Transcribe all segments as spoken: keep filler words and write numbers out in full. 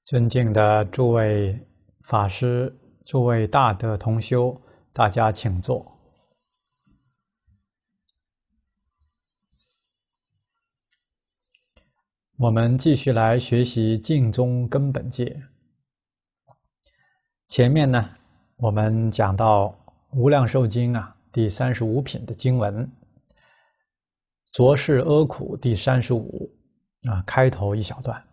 尊敬的诸位法师、诸位大德同修，大家请坐。我们继续来学习净宗根本戒。前面呢，我们讲到《无量寿经》啊，第三十五品的经文，浊世阿苦第三十五啊，开头一小段。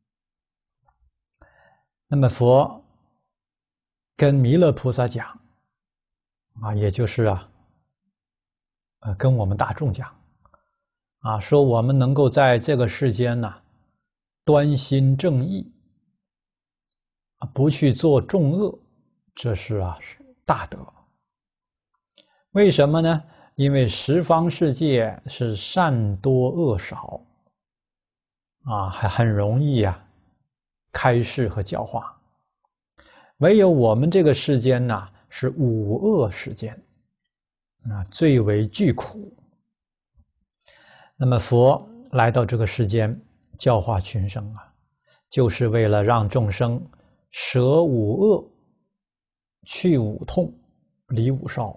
那么佛跟弥勒菩萨讲啊，也就是啊，呃，跟我们大众讲啊，说我们能够在这个世间呢、啊，端心正义啊，不去做重恶，这是啊大德。为什么呢？因为十方世界是善多恶少啊，还很容易啊开示和教化。唯有我们这个世间呢、啊，是五恶世间啊，最为巨苦。那么佛来到这个世间教化群生啊，就是为了让众生舍五恶，去五痛，离五烧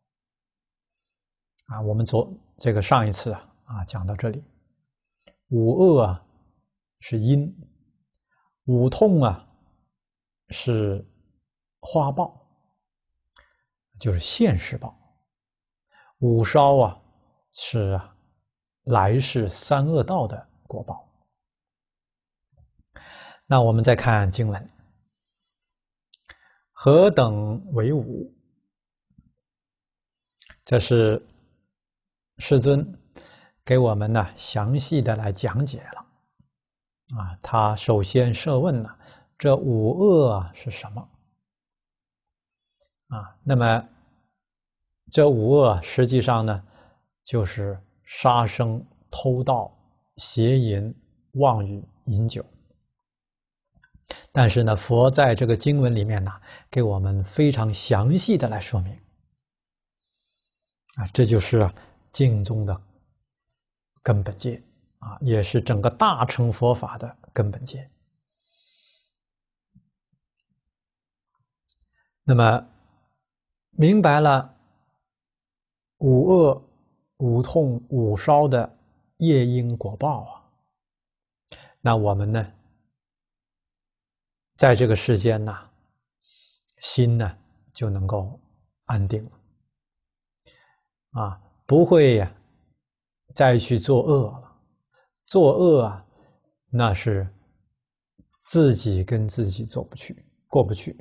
啊。我们昨这个上一次啊啊讲到这里，五恶啊是因，五痛啊是花报，就是现世报，五烧啊是啊来世三恶道的果报。那我们再看经文，何等为五？这是世尊给我们呢详细的来讲解了啊。他首先设问了，这五恶啊是什么啊？那么这五恶实际上呢，就是杀生、偷盗、邪淫、妄语、饮酒。但是呢，佛在这个经文里面呢，给我们非常详细的来说明啊，这就是啊净宗的根本戒啊，也是整个大乘佛法的根本戒。那么明白了五恶、五痛、五烧的业因果报啊，那我们呢，在这个世间呢、啊，心呢就能够安定了啊，不会呀、啊、再去作恶了。作恶啊，那是自己跟自己走不去，过不去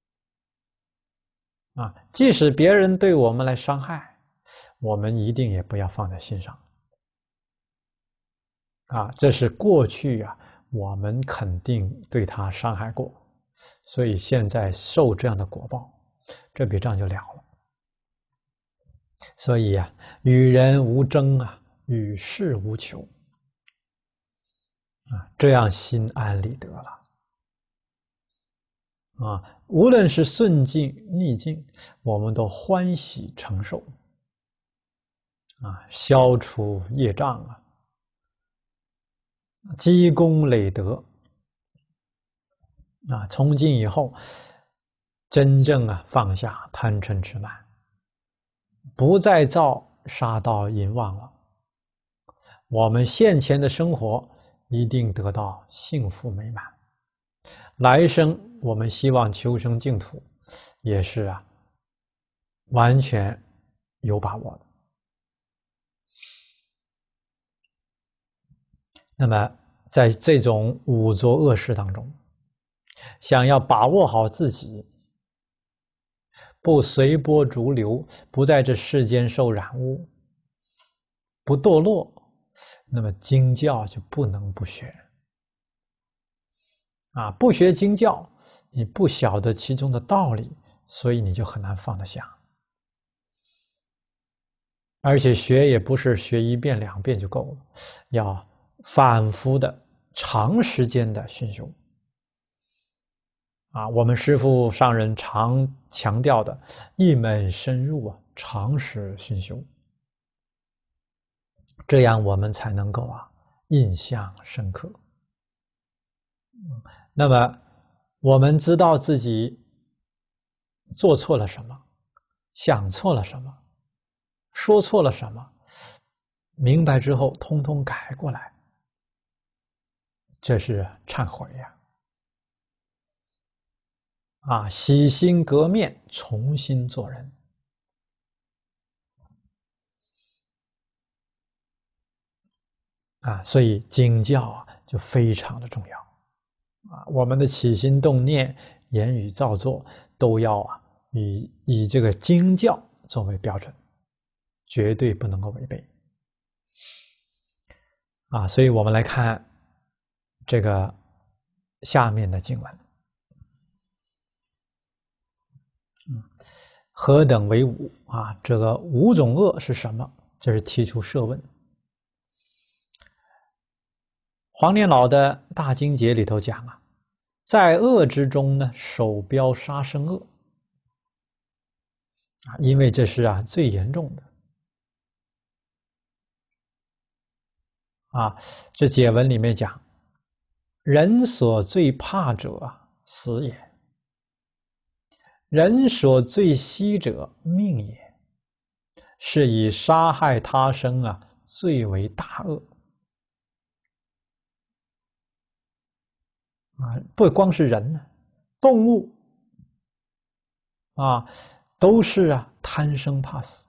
啊。即使别人对我们来伤害，我们一定也不要放在心上啊。这是过去啊，我们肯定对他伤害过，所以现在受这样的果报，这笔账就了了。所以啊，与人无争啊，与世无求啊，这样心安理得了啊。无论是顺境逆境，我们都欢喜承受啊，消除业障啊，积功累德啊。从今以后，真正啊放下贪嗔痴慢，不再造杀盗淫妄了，我们现前的生活一定得到幸福美满。来生我们希望求生净土，也是啊完全有把握的。那么在这种五浊恶世当中，想要把握好自己，不随波逐流，不在这世间受染污，不堕落，那么经教就不能不学啊！不学经教，你不晓得其中的道理，所以你就很难放得下。而且学也不是学一遍两遍就够了，要反复的、长时间的熏修啊！我们师父上人常强调的，一门深入啊，长时熏修，这样我们才能够啊印象深刻那么我们知道自己做错了什么，想错了什么，说错了什么，明白之后通通改过来，这是忏悔呀！啊，洗心革面，重新做人。啊，所以经教啊就非常的重要啊，我们的起心动念、言语造作都要啊以以这个经教作为标准，绝对不能够违背啊。所以我们来看这个下面的经文，嗯，何等为五啊？这个五种恶是什么？这是提出设问。黄念老的大经解里头讲啊，在恶之中呢，首标杀生恶啊，因为这是啊最严重的啊。这解文里面讲，人所最怕者啊，死也；人所最惜者，命也。是以杀害他生啊，最为大恶。啊，不光是人呢，动物啊，都是啊贪生怕死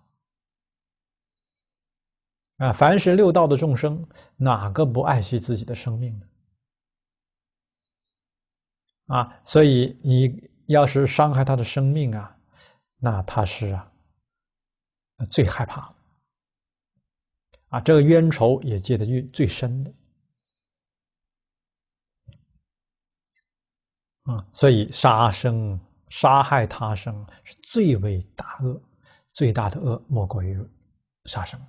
啊。凡是六道的众生，哪个不爱惜自己的生命呢？啊，所以你要是伤害他的生命啊，那他是啊最害怕的啊，这个冤仇也结得越最深的。啊，所以杀生、杀害他生是最为大恶，最大的恶莫过于杀生。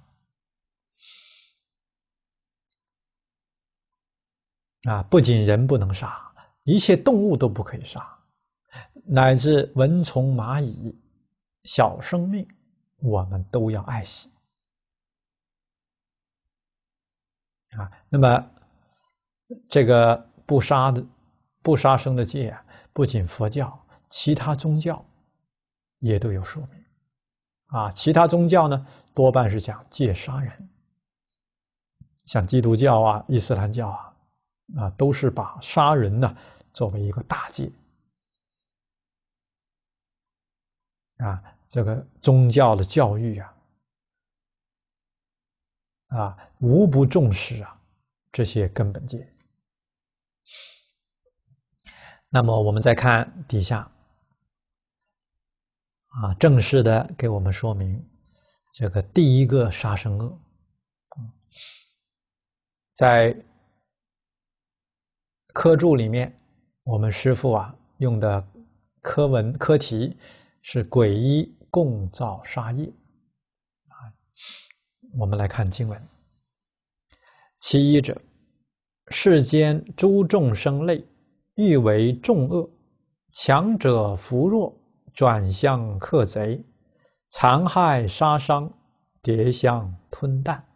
啊，不仅人不能杀，一切动物都不可以杀，乃至蚊虫、蚂蚁、小生命，我们都要爱惜。啊，那么这个不杀的、不杀生的戒啊，不仅佛教，其他宗教也都有说明。啊，其他宗教呢，多半是讲戒杀人，像基督教啊、伊斯兰教啊，啊，都是把杀人呢作为一个大戒。啊，这个宗教的教育啊，啊，无不重视啊这些根本戒。那么我们再看底下，啊，正式的给我们说明这个第一个杀生恶，在科注里面，我们师父啊用的科文科题是皈依共造杀业啊。我们来看经文，其一者，世间诸众生类，欲为众恶，强者扶弱，转向克贼，残害杀伤，迭相吞啖。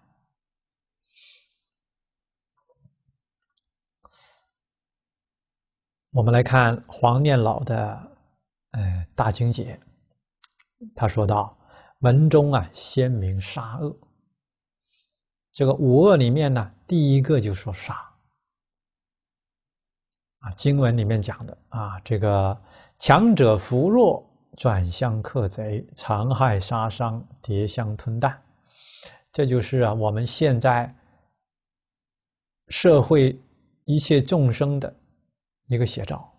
我们来看黄念老的呃大经解，他说道：文中啊鲜明杀恶，这个五恶里面呢，第一个就说杀啊。经文里面讲的啊，这个强者扶弱，转向克贼，残害杀伤，迭相吞啖，这就是啊我们现在社会一切众生的一个写照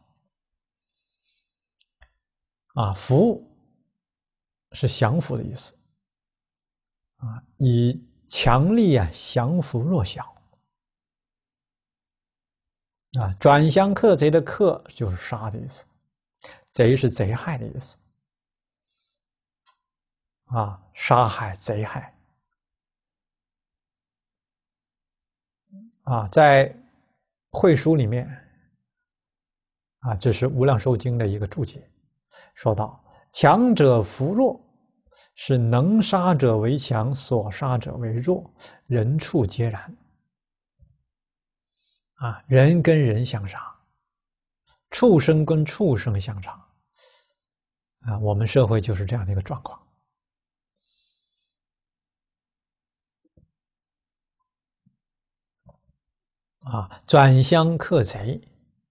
啊。扶是降服的意思啊，以强力啊降服弱小啊。转向克贼的克就是杀的意思，贼是贼害的意思啊，杀害贼害啊。在会书里面啊，这是《无量寿经》的一个注解，说道：强者扶弱，是能杀者为强，所杀者为弱，人畜皆然啊。人跟人相杀畜生跟畜生相长啊，我们社会就是这样的一个状况啊。转相克贼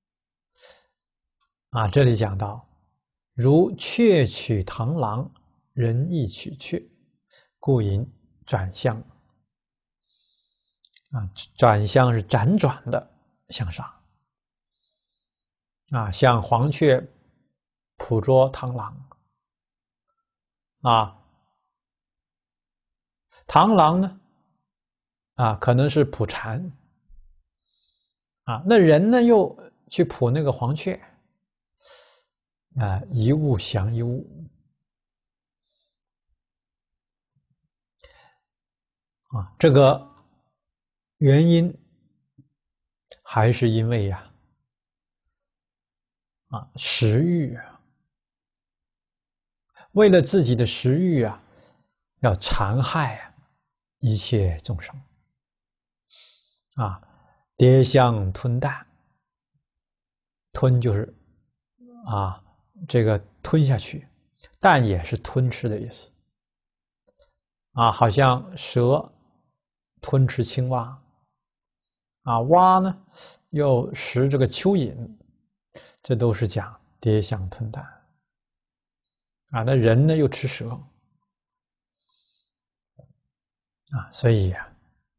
啊，这里讲到，如雀取螳螂，人亦取雀，故引转相啊。转相是辗转的向上啊，像黄雀捕捉螳螂啊，螳螂呢啊，可能是捕蝉啊，那人呢又去捕那个黄雀啊，一物降一物啊，这个原因还是因为呀啊食欲啊，为了自己的食欲啊，要残害啊一切众生啊，蝶相吞啖，吞就是啊这个吞下去，啖也是吞吃的意思啊，好像蛇吞吃青蛙啊，蛙呢又食这个蚯蚓，这都是讲蝶相吞啖啊。那人呢又吃蛇啊，所以呀、啊，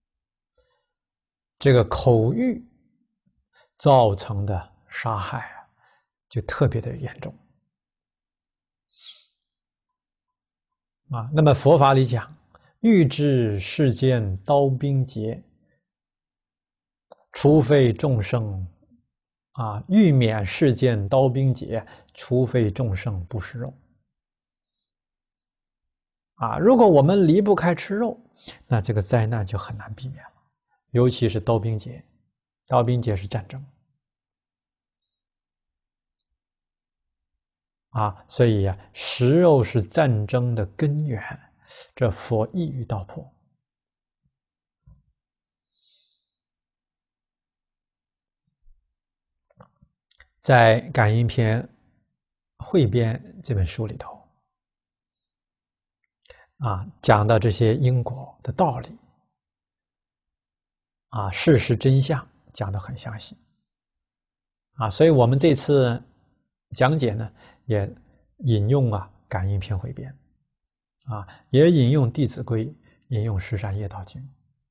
这个口欲造成的杀害啊，就特别的严重啊。那么佛法里讲，欲知世间刀兵劫，除非众生啊，欲免世间刀兵劫，除非众生不食肉啊。如果我们离不开吃肉，那这个灾难就很难避免了，尤其是刀兵劫，刀兵劫是战争啊，所以呀、啊，食肉是战争的根源，这佛一语道破。在《感应篇汇编》这本书里头啊，讲到这些因果的道理啊，事实真相讲得很详细啊，所以我们这次讲解呢，也引用啊《感应篇汇编》啊，也引用《弟子规》，引用《十善业道经》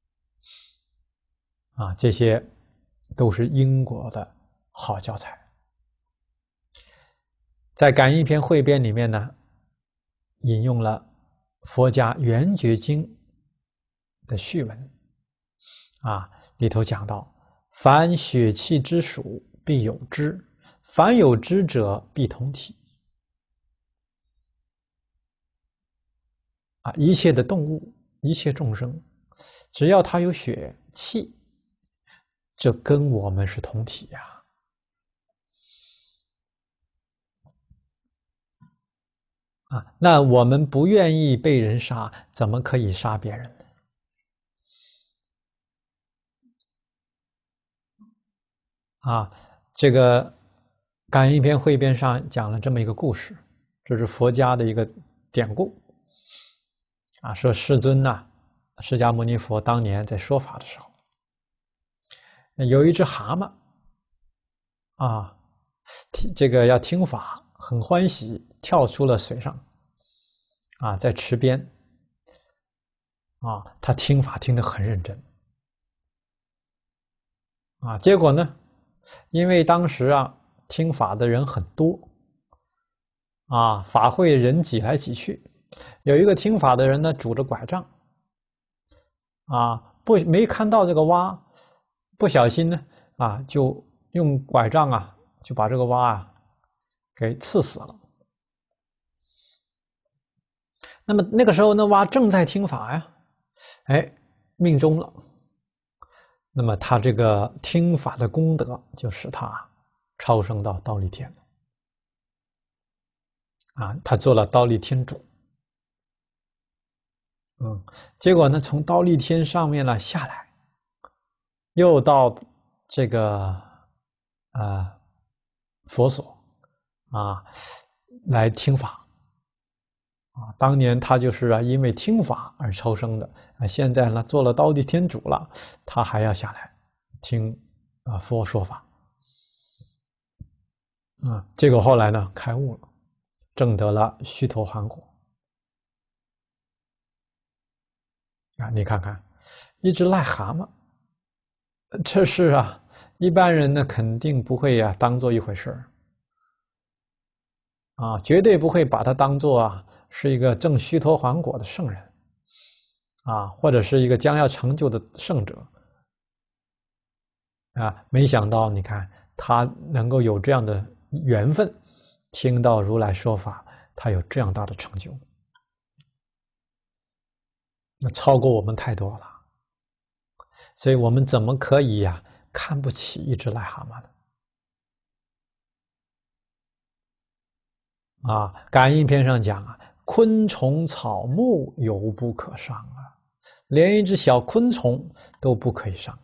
啊，这些都是因果的好教材。在《感应篇汇编》里面呢，引用了佛家《圆觉经》的序文啊，里头讲到：凡血气之属，必有知；凡有知者，必同体。啊，一切的动物，一切众生，只要它有血气，这跟我们是同体呀。啊，那我们不愿意被人杀，怎么可以杀别人呢？啊，这个《感应篇汇编》上讲了这么一个故事，这是佛家的一个典故。啊，说世尊呐、啊，释迦牟尼佛当年在说法的时候，有一只蛤蟆，啊，这个要听法，很欢喜，跳出了水上，啊，在池边，啊，他听法听得很认真，啊，结果呢，因为当时啊，听法的人很多，啊，法会人挤来挤去，有一个听法的人呢，拄着拐杖，啊，不没看到这个蛙，不小心呢，啊，就用拐杖啊，就把这个蛙啊给刺死了。那么那个时候，那蛙正在听法呀，哎，命中了。那么他这个听法的功德，就使他超升到忉利天了。啊，他做了忉利天主。嗯，结果呢，从忉利天上面呢下来，又到这个啊、呃、 佛所啊来听法啊。当年他就是啊因为听法而超生的啊，现在呢做了刀地天主了，他还要下来听啊佛说法啊。结果后来呢开悟了，证得了须陀洹果啊。你看看，一只癞蛤蟆，这是啊一般人呢肯定不会呀、啊、当做一回事儿啊，绝对不会把它当做啊是一个证须陀洹果的圣人啊，或者是一个将要成就的圣者啊。没想到你看他能够有这样的缘分，听到如来说法，他有这样大的成就，那超过我们太多了。所以我们怎么可以呀、啊、看不起一只癞蛤蟆呢？啊，感应篇上讲啊，昆虫草木犹不可伤啊，连一只小昆虫都不可以伤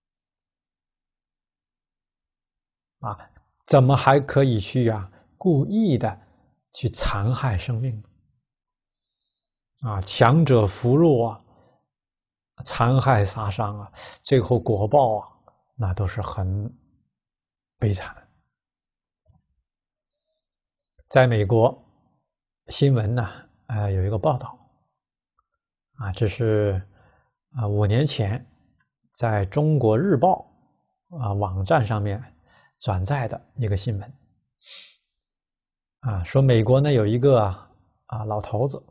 啊，怎么还可以去呀、啊、故意的去残害生命啊？强者扶弱啊，残害杀伤啊，最后果报啊，那都是很悲惨。在美国新闻呢，呃，有一个报道啊，这是啊五年前在中国日报啊网站上面转载的一个新闻啊，说美国呢有一个啊啊老头子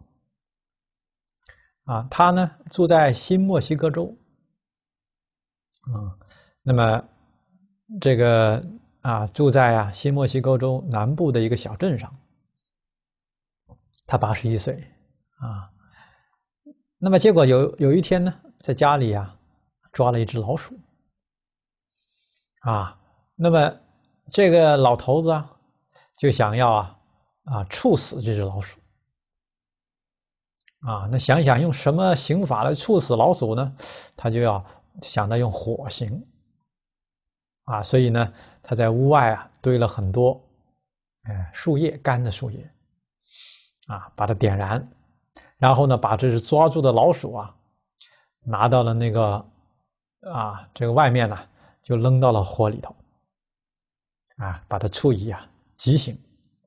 啊，他呢住在新墨西哥州啊，那么这个啊住在啊新墨西哥州南部的一个小镇上，他八十一岁啊。那么结果有有一天呢，在家里啊抓了一只老鼠啊，那么这个老头子啊就想要啊啊处死这只老鼠啊。那想想用什么刑法来处死老鼠呢？他就要想到用火刑啊，所以呢他在屋外啊堆了很多哎树叶，干的树叶啊，把它点燃，然后呢把这只抓住的老鼠啊拿到了那个啊这个外面呢，就扔到了火里头啊，把它处以啊极刑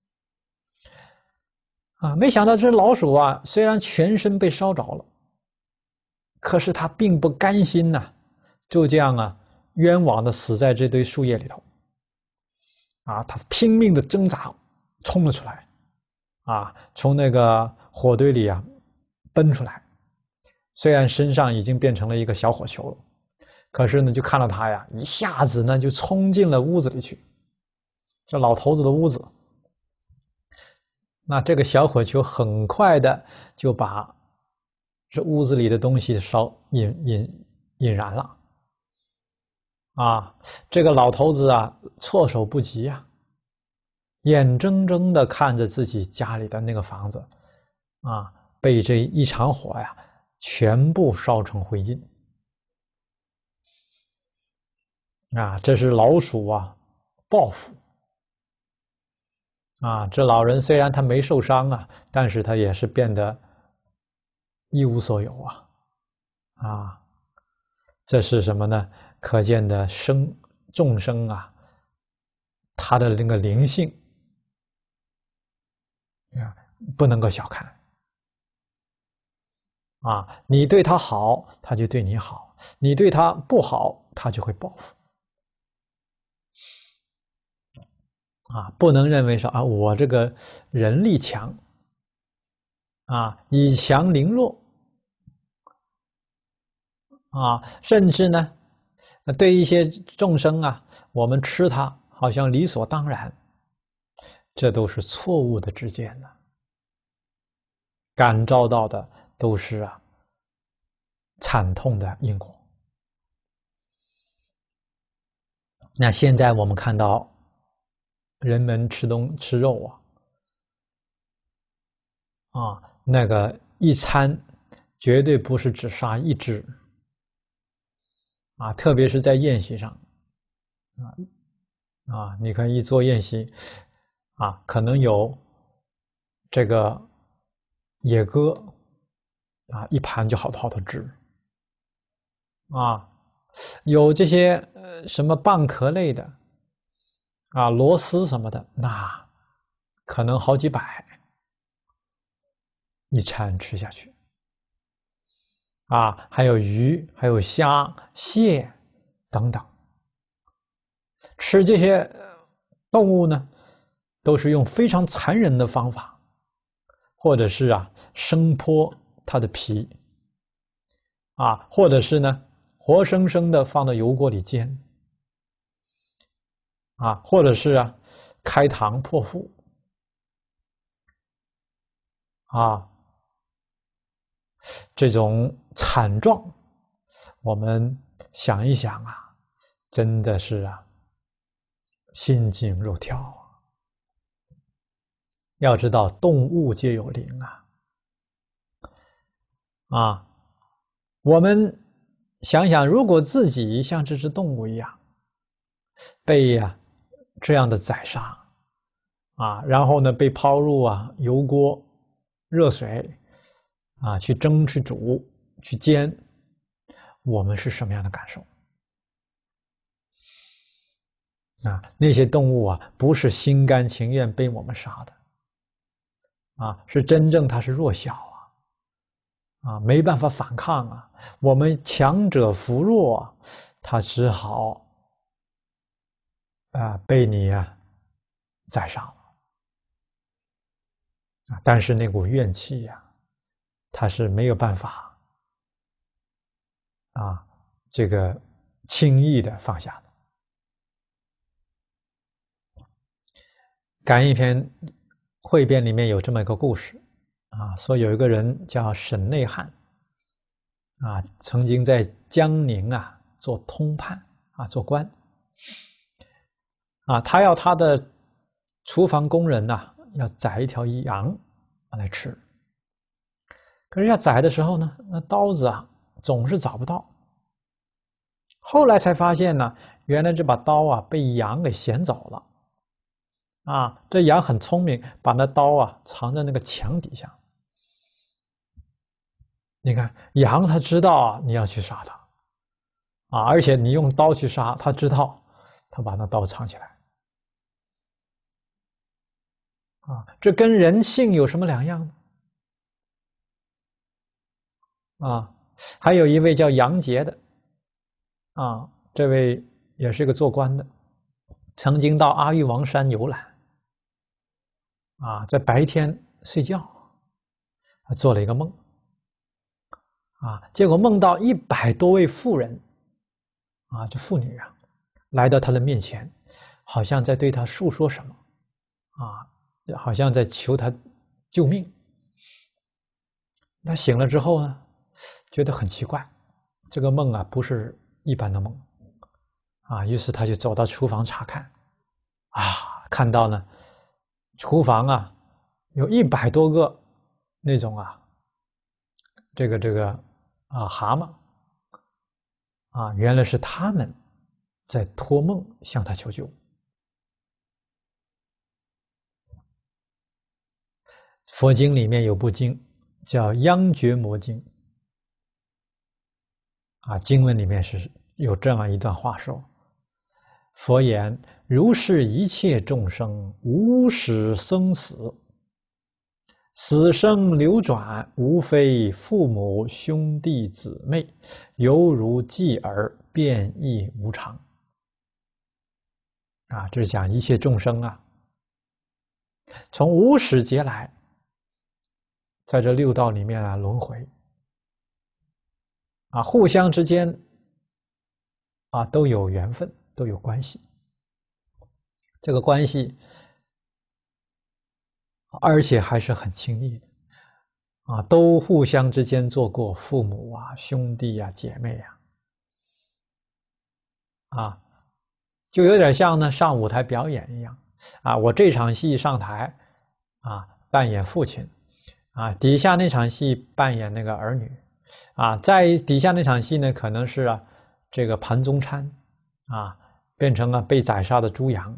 啊。没想到这老鼠啊，虽然全身被烧着了，可是它并不甘心呐、啊，就这样啊冤枉的死在这堆树叶里头啊。它拼命的挣扎，冲了出来啊，从那个火堆里啊奔出来。虽然身上已经变成了一个小火球了，可是呢，就看到他呀，一下子呢就冲进了屋子里去，这老头子的屋子。那这个小火球很快的就把这屋子里的东西烧引引引燃了啊！这个老头子啊，措手不及呀、啊，眼睁睁的看着自己家里的那个房子啊，被这一场火呀全部烧成灰烬啊！这是老鼠啊报复啊！这老人虽然他没受伤啊，但是他也是变得一无所有啊！啊，这是什么呢？可见的生众生啊，他的那个灵性啊，不能够小看啊！你对他好，他就对你好；你对他不好，他就会报复。啊，不能认为说啊，我这个人力强啊，以强凌弱啊，甚至呢，对一些众生啊，我们吃它好像理所当然，这都是错误的知见呢。感召到的都是啊惨痛的因果。那现在我们看到人们吃东吃肉啊，啊，那个一餐绝对不是只杀一只啊，特别是在宴席上啊， 啊，你看一做宴席，啊，可能有这个野鸽，啊，一盘就好多好多只，啊，有这些呃什么蚌壳类的，啊，螺丝什么的，那可能好几百一餐吃下去，啊，还有鱼，还有虾、蟹等等，吃这些动物呢，都是用非常残忍的方法，或者是啊生剥它的皮，啊，或者是呢活生生的放到油锅里煎，啊，或者是啊开膛破腹，啊，这种惨状，我们想一想啊，真的是啊心惊肉跳啊！要知道，动物皆有灵啊！啊，我们想想，如果自己像这只动物一样，被呀、啊、这样的宰杀，啊，然后呢被抛入啊油锅、热水，啊去蒸、去煮、去煎，我们是什么样的感受？啊，那些动物啊，不是心甘情愿被我们杀的，啊，是真正它是弱小啊，啊，没办法反抗啊，我们强者扶弱，它只好啊被你啊宰杀了啊，但是那股怨气呀、啊，它是没有办法啊这个轻易的放下的。感应篇汇编里面有这么一个故事啊，说有一个人叫沈内翰啊，曾经在江宁啊做通判啊做官啊，他要他的厨房工人呐、啊、要宰一条羊来吃，可是要宰的时候呢，那刀子啊总是找不到，后来才发现呢，原来这把刀啊被羊给衔走了。啊，这羊很聪明，把那刀啊藏在那个墙底下。你看，羊它知道啊，你要去杀它，啊，而且你用刀去杀，它知道，它把那刀藏起来。啊，这跟人性有什么两样呢？啊，还有一位叫杨杰的，啊，这位也是个做官的，曾经到阿育王山游览。啊，在白天睡觉，做了一个梦，啊，结果梦到一百多位妇人，啊，这妇女啊，来到他的面前，好像在对他诉说什么，啊，好像在求他救命。他醒了之后呢，觉得很奇怪，这个梦啊不是一般的梦，啊，于是他就走到厨房查看，啊，看到呢。厨房啊，有一百多个那种啊，这个这个啊蛤蟆啊，原来是他们在托梦向他求救。佛经里面有部经叫《央觉摩经》啊，经文里面是有这样一段话说：佛言，如是一切众生，无始生死，死生流转，无非父母兄弟姊妹，犹如继儿，变异无常。啊，这是讲一切众生啊，从无始劫来，在这六道里面啊轮回，啊，互相之间啊都有缘分，都有关系。这个关系，而且还是很亲密的，啊，都互相之间做过父母啊、兄弟啊、姐妹啊，啊，就有点像呢上舞台表演一样，啊，我这场戏上台，啊，扮演父亲，啊，底下那场戏扮演那个儿女，啊，在底下那场戏呢，可能是啊这个盘中餐，啊， 变成了被宰杀的猪羊。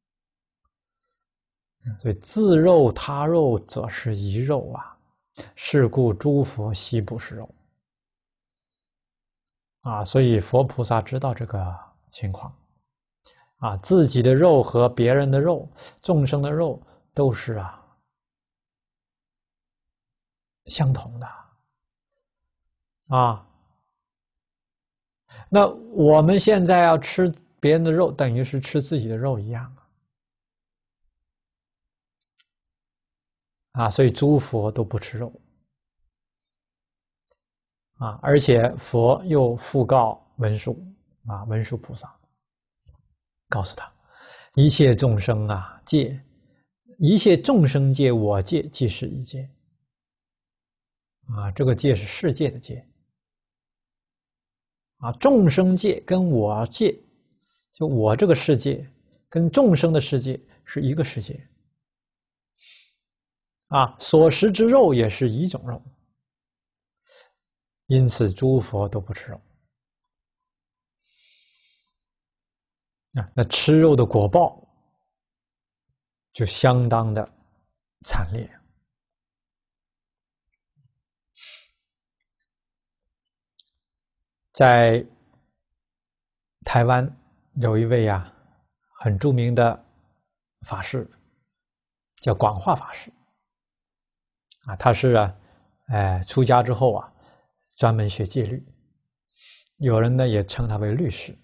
所以自肉他肉，则是一肉啊。是故诸佛悉不是肉。啊，所以佛菩萨知道这个情况。啊，自己的肉和别人的肉、众生的肉都是啊相同的。啊，那我们现在要吃别人的肉，等于是吃自己的肉一样。啊，所以诸佛都不吃肉。啊，而且佛又复告文殊啊，文殊菩萨，告诉他：一切众生啊，界，一切众生界，我界即是一界。啊，这个界是世界的界。啊，众生界跟我界，就我这个世界，跟众生的世界是一个世界。啊，所食之肉也是一种肉。因此，诸佛都不吃肉。啊，那吃肉的果报就相当的惨烈。在台湾有一位啊很著名的法师，叫广化法师。啊，他是啊，哎，出家之后啊，专门学戒律。有人呢也称他为律师。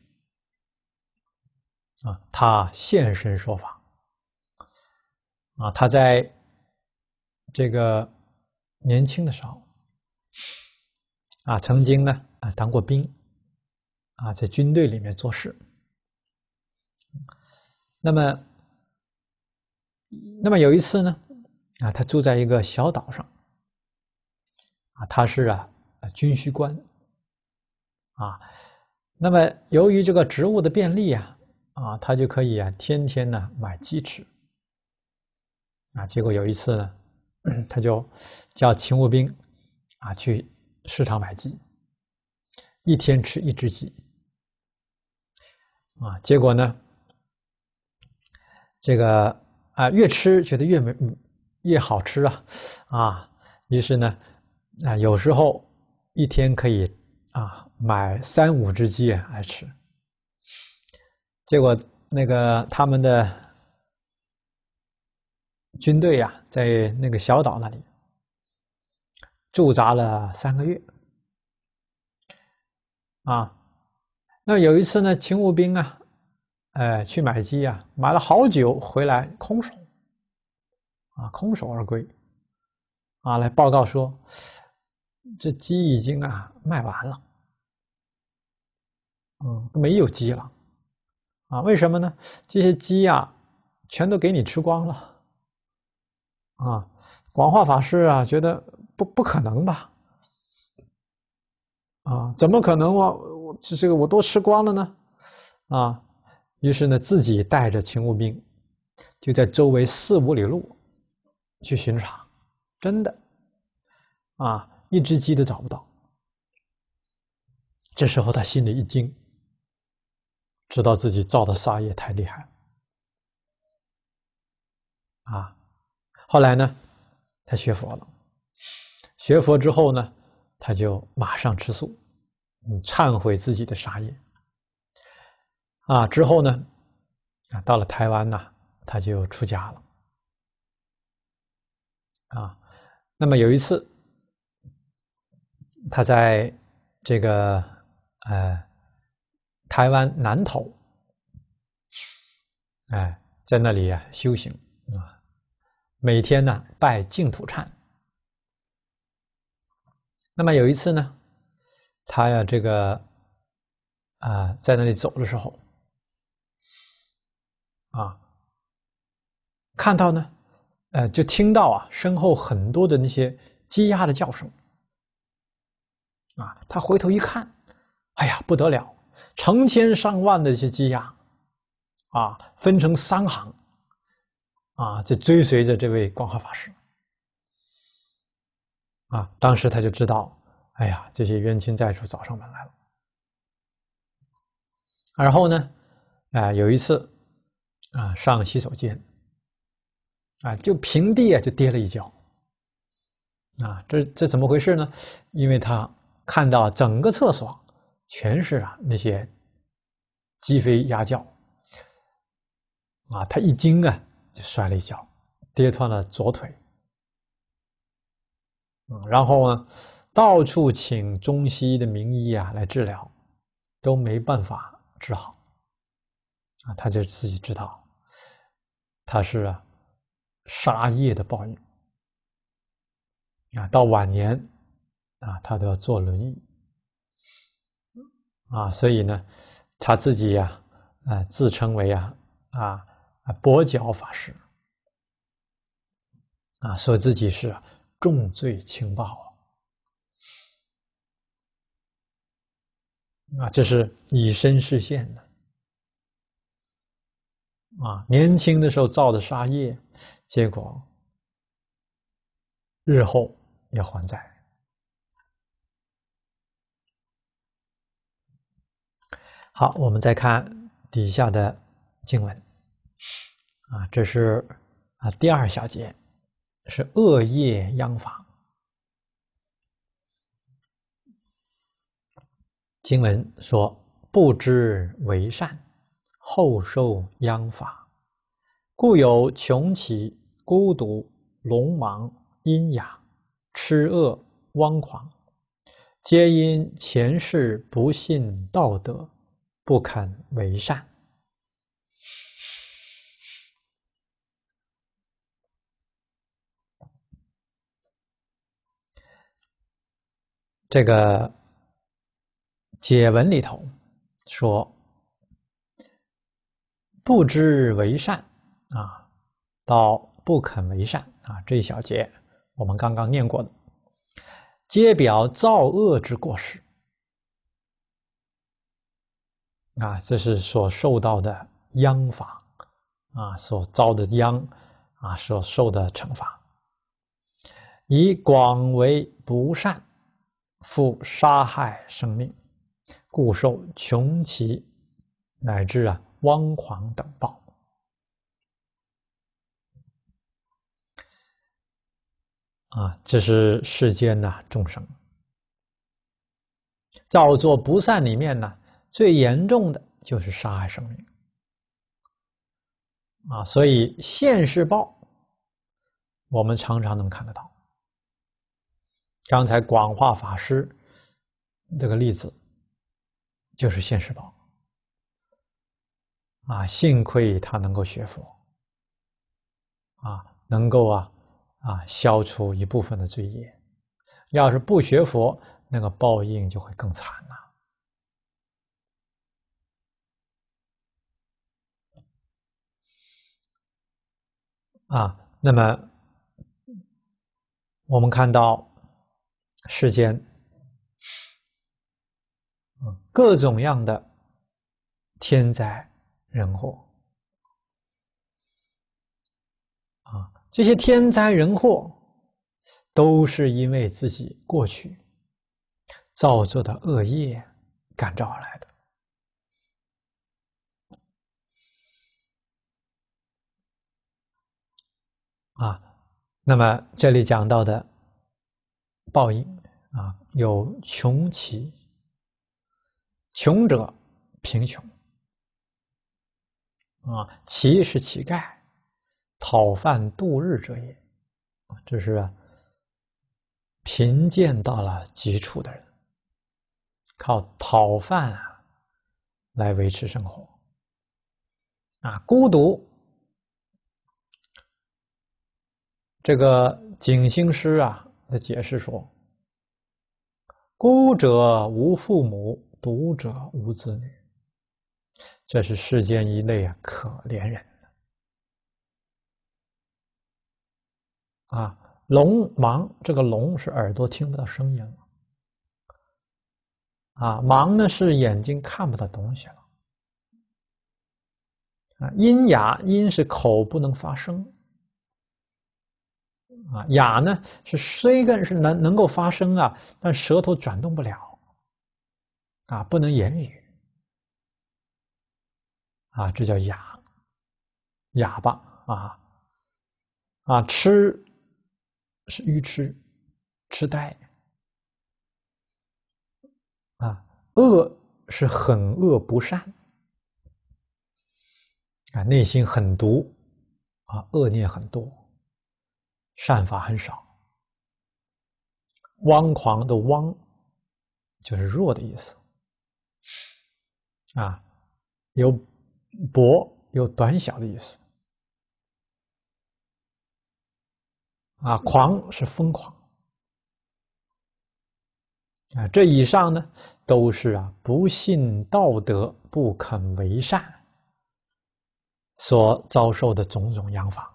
啊，他现身说法。啊，他在这个年轻的时候，啊，曾经呢啊当过兵，啊，在军队里面做事。那么，那么有一次呢，啊，他住在一个小岛上。啊，他是啊军需官。啊，那么由于这个职务的便利啊，啊，他就可以啊天天呢买鸡吃。啊，结果有一次呢，他就叫勤务兵啊去市场买鸡，一天吃一只鸡。啊，结果呢，这个啊越吃觉得越没越好吃啊，啊，于是呢，啊有时候一天可以啊买三五只鸡来吃。结果那个他们的军队呀、啊，在那个小岛那里驻扎了三个月。啊，那有一次呢，勤务兵啊，呃，去买鸡啊，买了好久，回来空手，啊，空手而归。啊，来报告说，这鸡已经啊卖完了，嗯，没有鸡了。啊，为什么呢？这些鸡呀，全都给你吃光了。啊，广化法师啊，觉得不不可能吧？啊，怎么可能我我这个我都吃光了呢？啊，于是呢，自己带着勤务兵，就在周围四五里路去巡查，真的，啊，一只鸡都找不到。这时候他心里一惊，知道自己造的杀业太厉害了。啊，后来呢，他学佛了。学佛之后呢，他就马上吃素，嗯，忏悔自己的杀业。啊，之后呢，啊，到了台湾呢，他就出家了。啊，那么有一次，他在这个呃台湾南投，哎，在那里啊修行啊，每天呢拜净土忏。那么有一次呢，他呀这个啊在那里走的时候，啊，看到呢，呃，就听到啊身后很多的那些鸡鸭的叫声。啊，他回头一看，哎呀，不得了，成千上万的这些鸡鸭，啊，分成三行，啊，在追随着这位广化法师。啊，当时他就知道，哎呀，这些冤亲债主找上门来了。而后呢， 啊，有一次啊上洗手间啊，就平地啊就跌了一跤。啊，这这怎么回事呢？因为他看到整个厕所全是啊那些鸡飞鸭叫，啊，他一惊啊就摔了一跤，跌断了左腿。嗯，然后呢，到处请中西医的名医啊来治疗，都没办法治好。啊，他就自己知道，他是啊杀业的报应。啊，到晚年啊，他都要坐轮椅。啊，所以呢，他自己呀，啊，自称为啊啊啊跛脚法师。啊，说自己是重罪轻报。啊，这是以身示现的。啊，年轻的时候造的杀业，结果日后要还债。好，我们再看底下的经文。啊，这是啊第二小节，是恶业殃罚。经文说：不知为善，后受殃罚，故有穷奇、孤独、聋盲、阴哑、痴恶、妄狂，皆因前世不信道德，不肯为善。这个解文里头说，不知为善啊，到不肯为善啊，这一小节我们刚刚念过的，皆表造恶之过失啊，这是所受到的殃罚啊，所遭的殃啊，所受的惩罚。以广为不善，复杀害生命，故受穷奇乃至啊妄狂等报。啊，这是世间呐众生造作不善里面呢，最严重的就是杀害生命。啊，所以现世报我们常常能看得到。刚才广化法师这个例子就是现世报。啊，幸亏他能够学佛，啊，能够啊啊消除一部分的罪业。要是不学佛，那个报应就会更惨了。啊，那么我们看到世间各种样的天灾人祸啊，这些天灾人祸都是因为自己过去造作的恶业感召而来的。啊，那么这里讲到的报应啊，有穷奇，穷者贫穷啊，奇是乞丐，讨饭度日者也。这是贫贱到了极处的人，靠讨饭啊来维持生活。啊，孤独，这个景星师啊的解释说：孤者无父母，独者无子女。这是世间一类啊可怜人啊。聋盲，这个聋是耳朵听不到声音了，啊，盲呢是眼睛看不到东西了，啊，阴哑，阴是口不能发声，啊，哑呢是虽然是能能够发声啊，但舌头转动不了，啊，不能言语， 啊，这叫哑，哑巴啊啊，痴是愚痴、痴呆啊，恶是很恶不善啊，内心很毒啊，恶念很多，善法很少。汪狂的汪就是弱的意思啊，有薄有短小的意思啊，狂是疯狂啊，这以上呢都是啊不信道德、不肯为善所遭受的种种殃罚。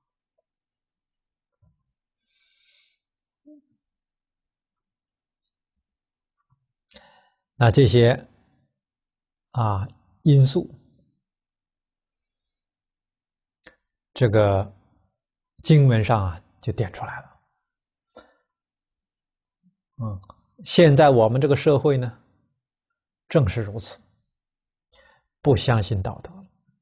那这些啊因素，这个经文上啊就点出来了。嗯，现在我们这个社会呢，正是如此，不相信道德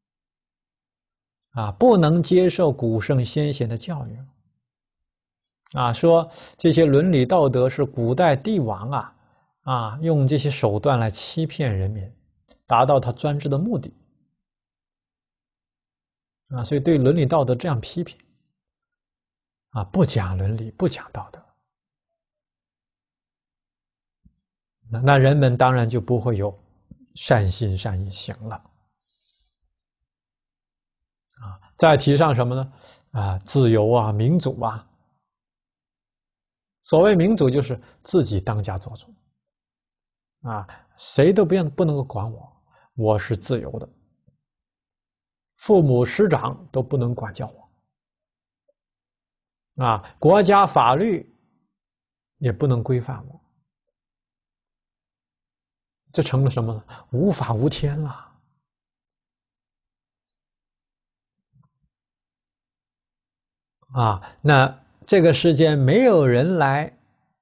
啊，不能接受古圣先贤的教育啊，说这些伦理道德是古代帝王啊啊用这些手段来欺骗人民，达到他专制的目的啊，所以对伦理道德这样批评啊，不讲伦理，不讲道德。那那人们当然就不会有善心善意行了啊！再提倡什么呢？啊，自由啊，民主啊。所谓民主，就是自己当家做主啊，谁都不要不能够管我，我是自由的，父母师长都不能管教我啊，国家法律也不能规范我。这成了什么呢？无法无天了啊！那这个世间没有人来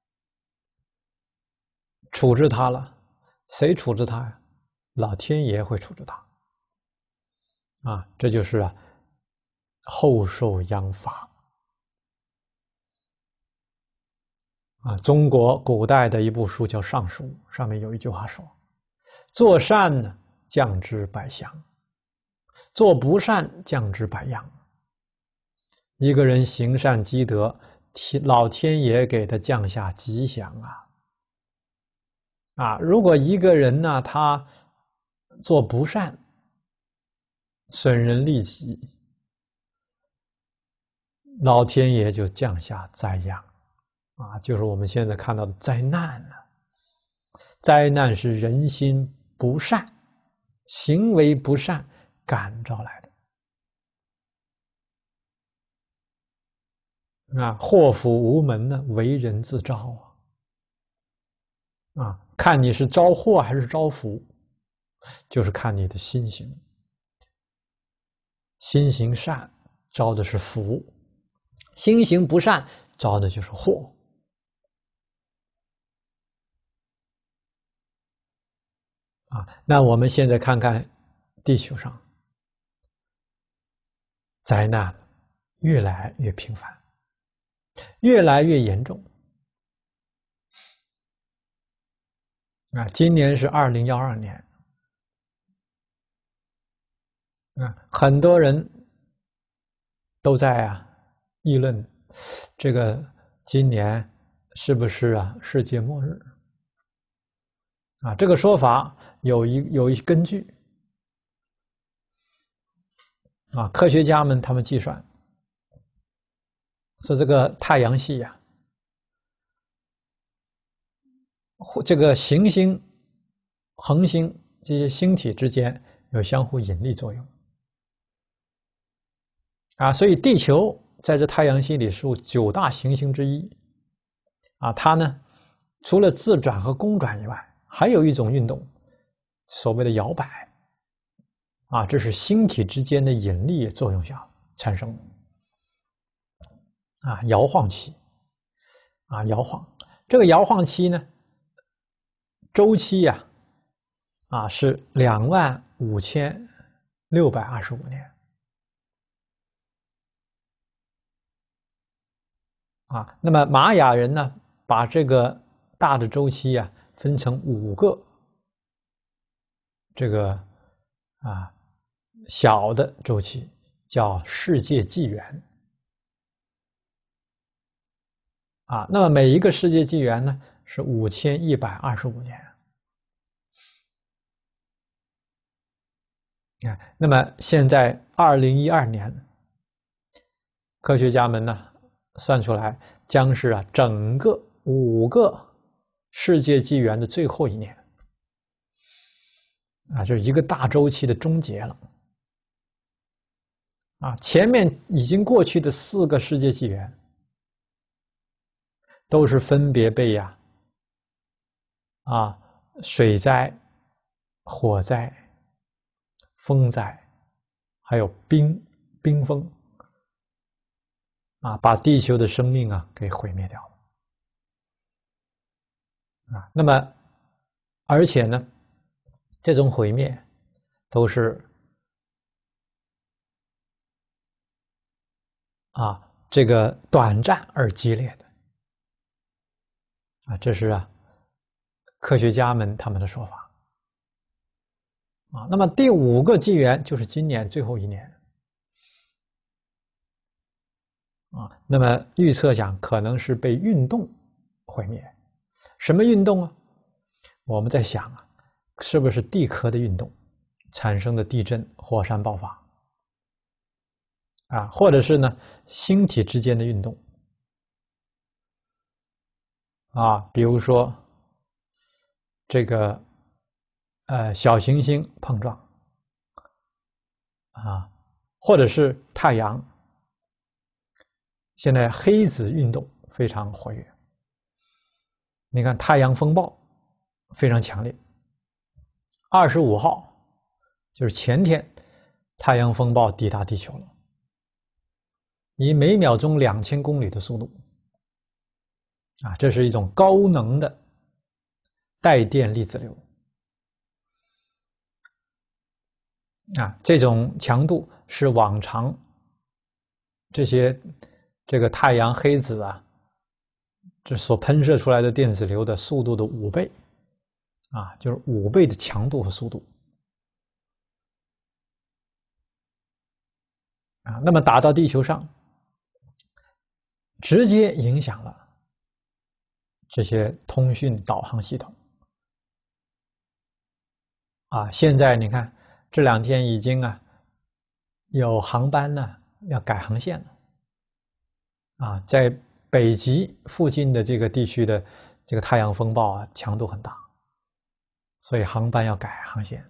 处置他了，谁处置他呀？老天爷会处置他啊！这就是啊，后受殃罚啊！中国古代的一部书叫《尚书》，上面有一句话说：“做善呢，降之百祥；做不善，降之百殃。”一个人行善积德，老天爷给他降下吉祥啊！啊，如果一个人呢，他做不善，损人利己，老天爷就降下灾殃啊！就是我们现在看到的灾难了。灾难是人心不善，行为不善感召来的啊！祸福无门呢，为人自招啊！啊，看你是招祸还是招福，就是看你的心行。心行善，招的是福；心行不善，招的就是祸。啊，那我们现在看看地球上灾难越来越频繁，越来越严重。啊，今年是二零幺二年，啊，很多人都在啊议论这个今年是不是啊世界末日？啊，这个说法有一有一根据啊，科学家们他们计算说这个太阳系呀、啊，这个行星、恒星这些星体之间有相互引力作用啊，所以地球在这太阳系里是九大行星之一啊，它呢除了自转和公转以外，还有一种运动，所谓的摇摆啊，这是星体之间的引力作用下产生的啊，摇晃期啊，摇晃。这个摇晃期呢，周期呀啊是两万五千六百二十五年。啊，那么玛雅人呢，把这个大的周期啊分成五个这个啊小的周期，叫世界纪元。啊，那么每一个世界纪元呢是五千一百二十五年。啊，那么现在二零一二年，科学家们呢算出来，将是啊整个五个世界纪元的最后一年。啊，就是一个大周期的终结了。啊，前面已经过去的四个世界纪元，都是分别被呀，啊，水灾、火灾、风灾，还有冰冰封，啊，把地球的生命啊给毁灭掉了。啊，那么，而且呢，这种毁灭都是啊这个短暂而激烈的。啊，这是啊科学家们他们的说法。啊，那么第五个纪元就是今年最后一年。啊，那么预测讲可能是被运动毁灭。什么运动啊？我们在想啊，是不是地壳的运动产生的地震、火山爆发？啊，或者是呢星体之间的运动？啊，比如说这个呃小行星碰撞，啊，或者是太阳。现在黑子运动非常活跃，你看太阳风暴非常强烈。二十五号就是前天，太阳风暴抵达地球了，以每秒钟两千公里的速度。啊，这是一种高能的带电粒子流。啊，这种强度是往常这些这个太阳黑子啊，这所喷射出来的电子流的速度的五倍。啊，就是五倍的强度和速度。啊，那么打到地球上，直接影响了这些通讯导航系统。啊，现在你看这两天已经啊有航班呢要改航线了。啊，在北极附近的这个地区的这个太阳风暴啊强度很大，所以航班要改航线。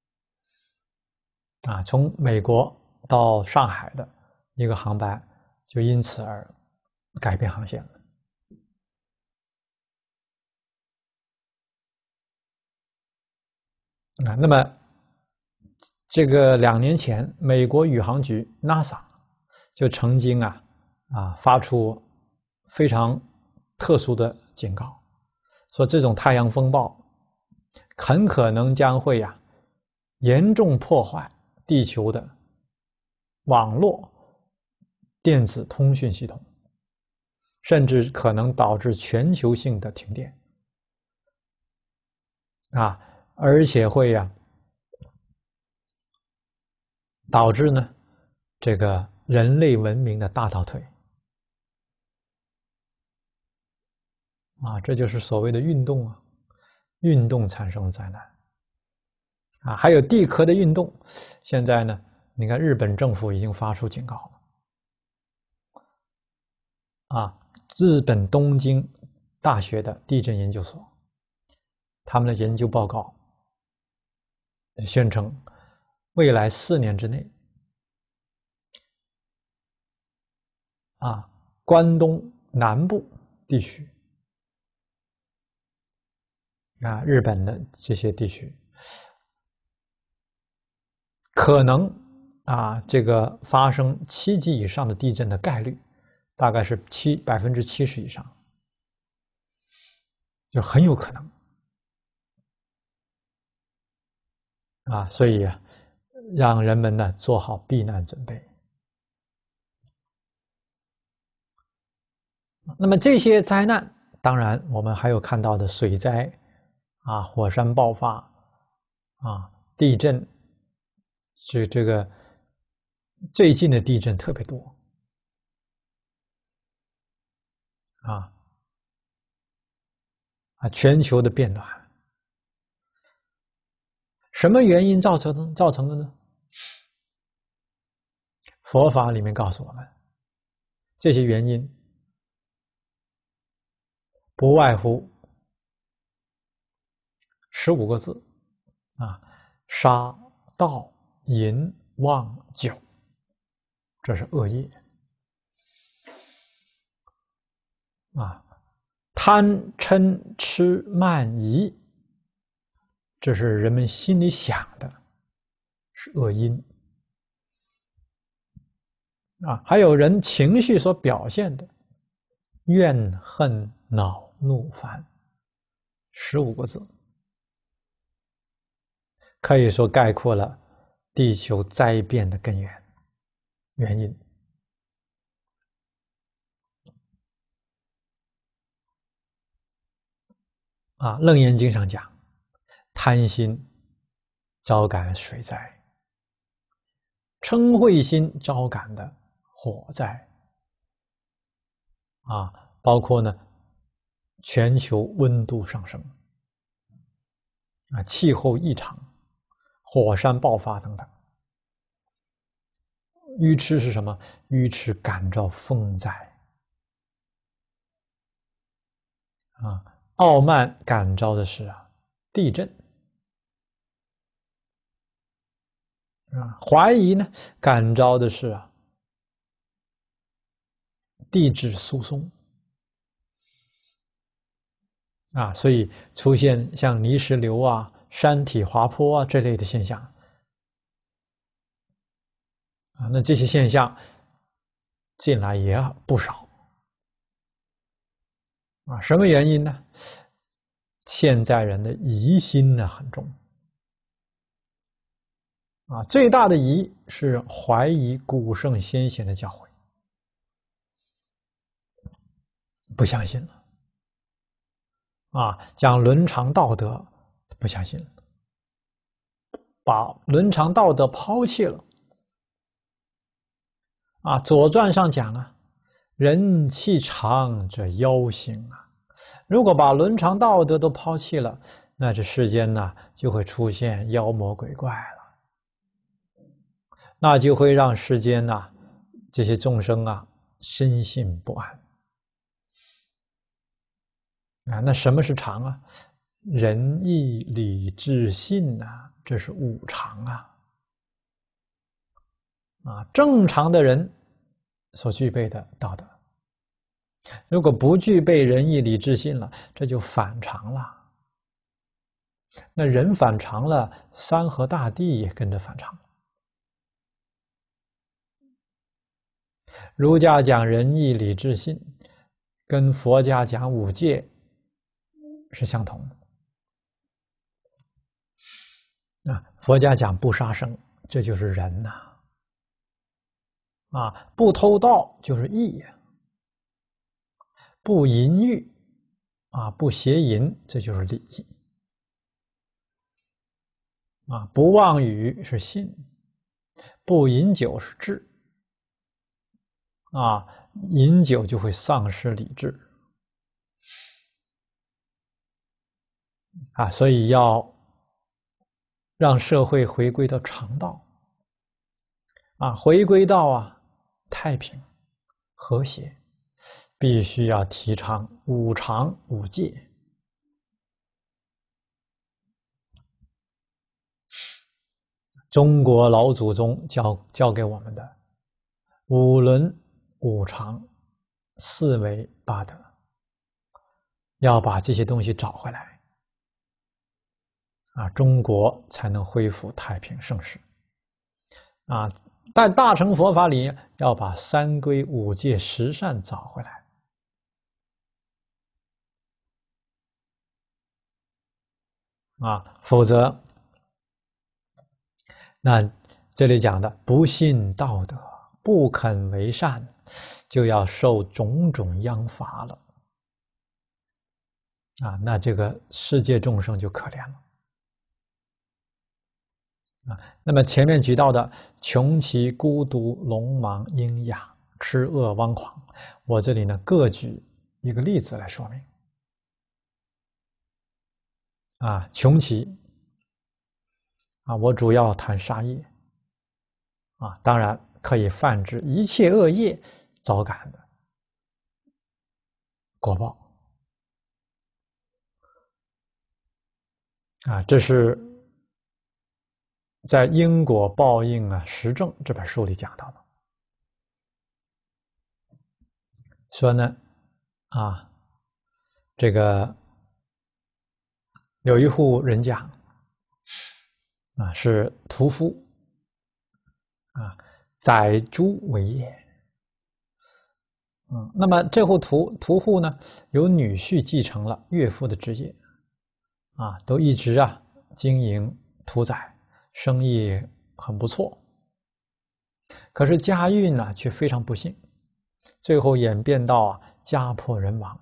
啊，从美国到上海的一个航班就因此而改变航线了。啊，那么这个两年前，美国宇航局 NASA 就曾经啊啊发出非常特殊的警告，说这种太阳风暴很可能将会呀、啊、严重破坏地球的网络电子通讯系统，甚至可能导致全球性的停电。啊，而且会呀、啊、导致呢这个人类文明的大倒退。啊，这就是所谓的运动啊，运动产生灾难。啊，还有地壳的运动，现在呢，你看日本政府已经发出警告了。啊，日本东京大学的地震研究所，他们的研究报告宣称，未来四年之内，啊，关东南部地区，啊，日本的这些地区，可能啊，这个发生七级以上的地震的概率，大概是七百分之七十以上，就很有可能。啊，所以让人们呢做好避难准备。那么这些灾难，当然我们还有看到的水灾啊、火山爆发啊、地震，这这个最近的地震特别多啊啊，全球的变暖，什么原因造成造成的呢？佛法里面告诉我们，这些原因不外乎十五个字啊：杀、盗、淫、妄、酒，这是恶业啊；贪嗔痴慢疑，这是人们心里想的，是恶因啊；还有人情绪所表现的怨恨恼怒烦，十五个字，可以说概括了地球灾变的根源原因啊。楞严经上讲，贪心招感水灾，嗔恚心招感的火灾啊，包括呢全球温度上升啊，气候异常、火山爆发等等。愚痴是什么？愚痴感召风灾啊，傲慢感召的是啊地震啊，怀疑呢感召的是啊地质疏松啊，所以出现像泥石流啊、山体滑坡啊这类的现象啊，那这些现象近来也不少啊。什么原因呢？现在人的疑心呢很重啊，最大的疑是怀疑古圣先贤的教诲，不相信了啊，讲伦常道德不相信了，把伦常道德抛弃了啊。左传上讲啊，人气长者妖性啊，如果把伦常道德都抛弃了，那这世间呢就会出现妖魔鬼怪了，那就会让世间呐这些众生啊深信不安啊。那什么是常啊？仁义礼智信啊，这是五常啊。啊，正常的人所具备的道德，如果不具备仁义礼智信了，这就反常了。那人反常了，山河大地也跟着反常。儒家讲仁义礼智信，跟佛家讲五戒是相同的。啊，佛家讲不杀生，这就是仁呐。啊，不偷盗就是义呀。不淫欲，啊，不邪淫，这就是礼义。啊，不妄语是信，不饮酒是智。啊，饮酒就会丧失理智。啊，所以要让社会回归到常道。啊，回归到啊太平和谐，必须要提倡五常五戒。中国老祖宗教教给我们的五伦五常四维八德，要把这些东西找回来啊，中国才能恢复太平盛世啊。在大乘佛法里，要把三规五戒十善找回来啊，否则那这里讲的不信道德，不肯为善，就要受种种殃罚了。啊，那这个世界众生就可怜了。啊，那么前面举到的穷奇、孤独、聋盲、喑哑、痴恶、妄狂，我这里呢各举一个例子来说明。啊，穷奇啊，我主要谈杀业。啊，当然可以泛指一切恶业遭感的果报。啊，这是在《因果报应啊实证》这本书里讲到的。说呢，啊，这个有一户人家，啊，是屠夫，啊，宰猪为业。嗯，那么这户屠屠户呢，由女婿继承了岳父的职业，啊，都一直啊经营屠宰，生意很不错。可是家运呢却非常不幸，最后演变到啊家破人亡。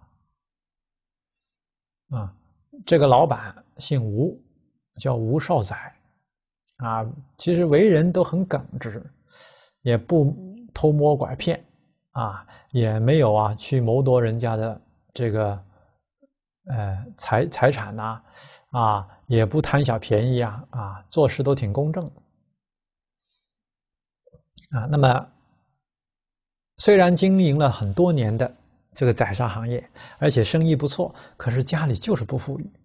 啊，这个老板姓吴，叫吴少宰，啊，其实为人都很耿直，也不偷摸拐骗，啊，也没有啊去谋夺人家的这个呃财财产呐，啊，也不贪小便宜啊，啊，做事都挺公正的。啊，那么虽然经营了很多年的这个宰杀行业，而且生意不错，可是家里就是不富裕，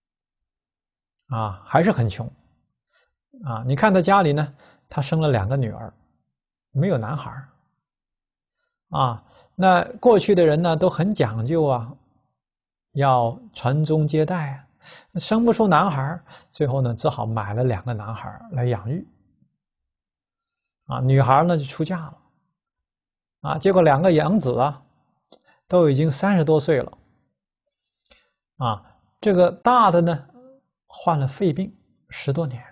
啊，还是很穷。啊，你看他家里呢，他生了两个女儿，没有男孩儿。啊，那过去的人呢都很讲究啊，要传宗接代啊，生不出男孩儿，最后呢只好买了两个男孩儿来养育。啊，女孩呢就出嫁了。啊，结果两个养子啊，都已经三十多岁了。啊，这个大的呢患了肺病十多年。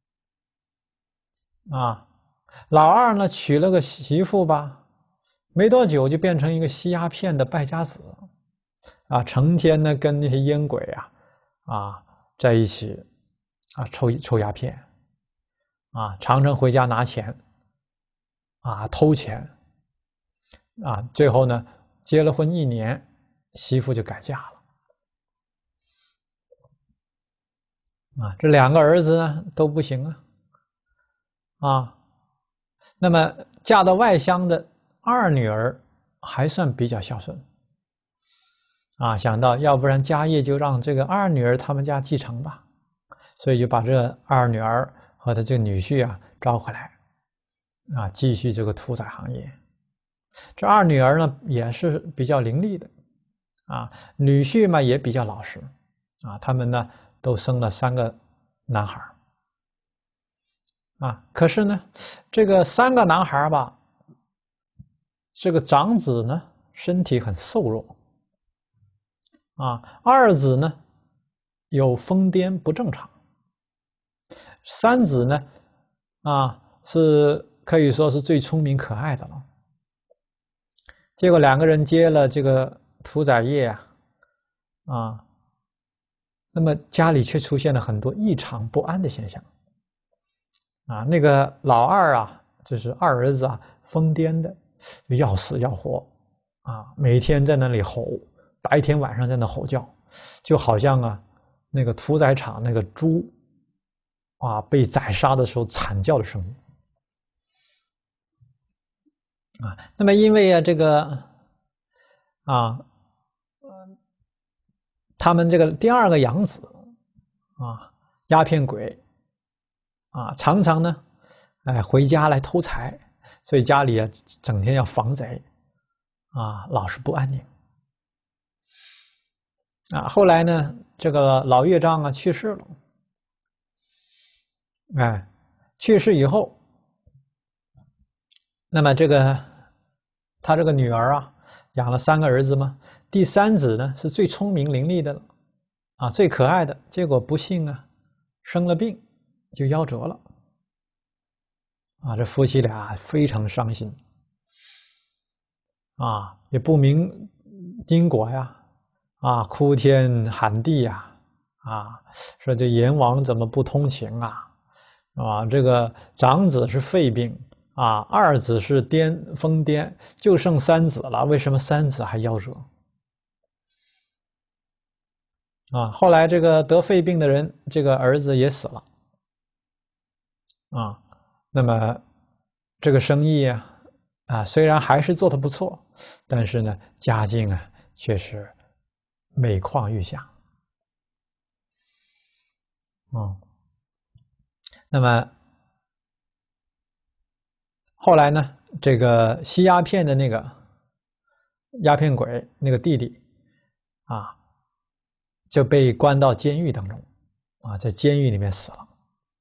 啊，老二呢娶了个媳妇吧，没多久就变成一个吸鸦片的败家子。啊，成天呢跟那些烟鬼啊啊在一起啊抽抽鸦片。啊，常常回家拿钱，啊偷钱。啊，最后呢结了婚一年，媳妇就改嫁了。啊，这两个儿子呢都不行啊。啊，那么嫁到外乡的二女儿还算比较孝顺。啊，想到要不然家业就让这个二女儿他们家继承吧，所以就把这二女儿和他这个女婿啊招回来，啊，继续这个屠宰行业。这二女儿呢也是比较伶俐的，啊，女婿嘛也比较老实，啊，他们呢都生了三个男孩。啊，可是呢，这个三个男孩吧，这个长子呢身体很瘦弱，啊，二子呢有疯癫不正常，三子呢啊是可以说是最聪明可爱的了。结果两个人接了这个屠宰业啊，啊，那么家里却出现了很多异常不安的现象。啊，那个老二啊，就是二儿子啊，疯癫的，要死要活，啊，每天在那里吼，白天晚上在那吼叫，就好像啊，那个屠宰场那个猪，啊，被宰杀的时候惨叫的声音。啊，那么因为啊，这个啊，他们这个第二个养子啊，鸦片鬼。啊，常常呢，哎，回家来偷财，所以家里啊整天要防贼，啊，老是不安宁。啊，后来呢，这个老岳丈啊去世了，哎，去世以后，那么这个他这个女儿啊，养了三个儿子嘛，第三子呢是最聪明伶俐的了，啊，最可爱的，结果不幸啊，生了病。就夭折了。 啊，这夫妻俩非常伤心，啊，也不明因果呀，啊，哭天喊地呀，啊，说这阎王怎么不通情啊？啊，这个长子是肺病啊，二子是癫疯癫，就剩三子了，为什么三子还夭折？啊，后来这个得肺病的人，这个儿子也死了，啊，那么这个生意啊，啊，虽然还是做得不错，但是呢，家境啊，却是每况愈下。嗯，那么后来呢，这个吸鸦片的那个鸦片鬼那个弟弟啊，就被关到监狱当中，啊，在监狱里面死了。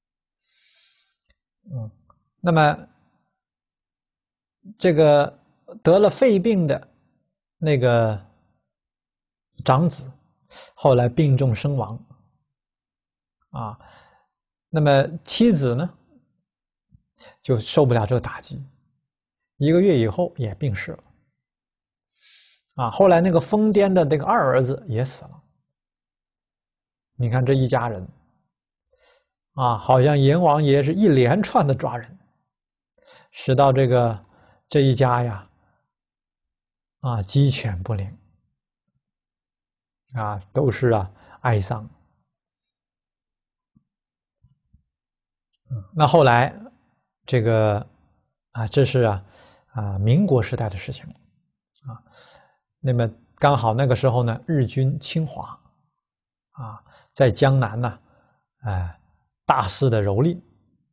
嗯，那么这个得了肺病的那个长子，后来病重身亡。啊，那么妻子呢，就受不了这个打击，一个月以后也病逝了。啊，后来那个疯癫的那个二儿子也死了。你看这一家人，啊，好像阎王爷是一连串的抓人，使到这个这一家呀，啊，鸡犬不宁，啊，都是啊哀丧。那后来这个啊，这是啊啊民国时代的事情啊。那么刚好那个时候呢，日军侵华啊，在江南呢，哎，大肆的蹂躏。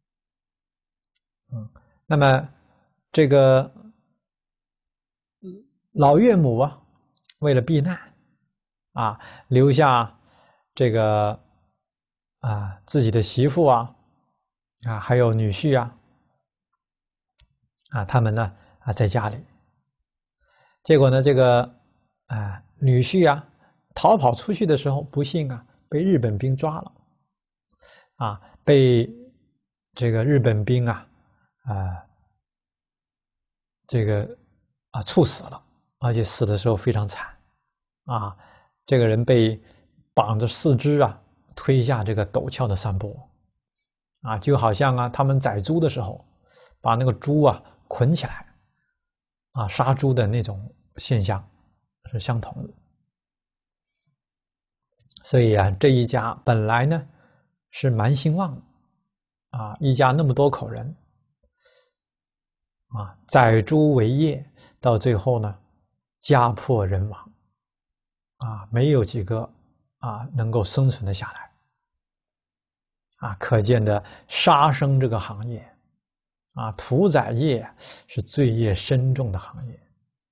嗯，那么这个老岳母啊，为了避难啊，留下这个啊自己的媳妇啊啊，还有女婿啊啊，他们呢啊在家里。结果呢，这个啊女婿啊逃跑出去的时候，不幸啊被日本兵抓了，啊被这个日本兵啊啊这个啊处死了，而且死的时候非常惨，啊这个人被绑着四肢啊推下这个陡峭的山坡，啊就好像啊他们宰猪的时候把那个猪啊捆起来。啊，杀猪的那种现象是相同的。所以啊，这一家本来呢是蛮兴旺的，啊，一家那么多口人，啊，宰猪为业，到最后呢，家破人亡，啊，没有几个啊能够生存的下来，啊，可见的杀生这个行业。啊，屠宰业是罪业深重的行业，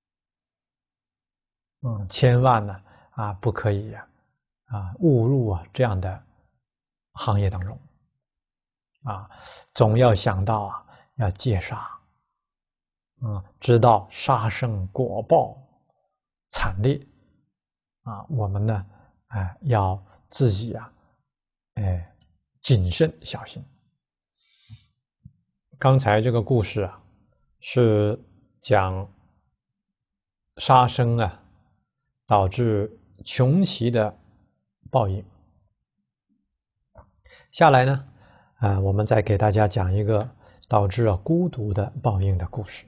嗯，千万呢啊不可以呀啊误入啊这样的行业当中，啊，总要想到啊要戒杀，嗯，知道杀生果报惨烈，啊，我们呢，哎，要自己啊，哎，谨慎小心。刚才这个故事啊，是讲杀生啊，导致穷奇的报应。下来呢，啊，我们再给大家讲一个导致啊孤独的报应的故事。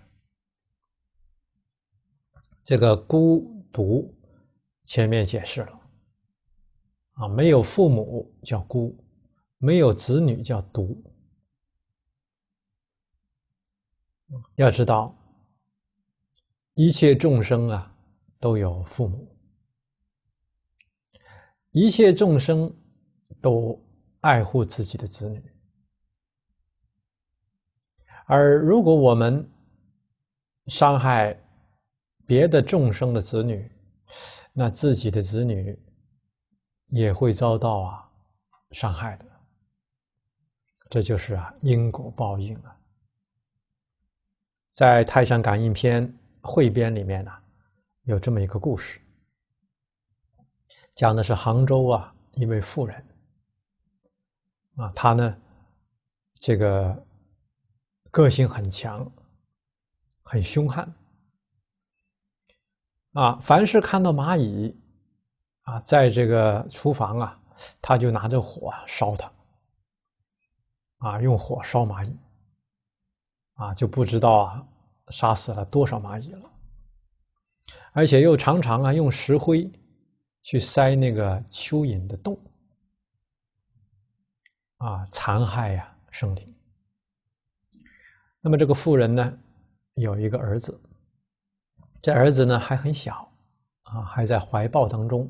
这个孤独，前面解释了，啊，没有父母叫孤，没有子女叫独。要知道，一切众生啊，都有父母，一切众生都爱护自己的子女，而如果我们伤害别的众生的子女，那自己的子女也会遭到啊伤害的。这就是啊因果报应啊。在《太上感应篇》汇编里面呢、啊，有这么一个故事，讲的是杭州啊一位妇人啊，她呢这个个性很强，很凶悍。啊，凡是看到蚂蚁啊，在这个厨房啊，他就拿着火烧它，啊，用火烧蚂蚁，啊，就不知道啊，杀死了多少蚂蚁了。而且又常常啊，用石灰去塞那个蚯蚓的洞，啊，残害呀生灵。那么这个妇人呢，有一个儿子，这儿子呢还很小，啊，还在怀抱当中。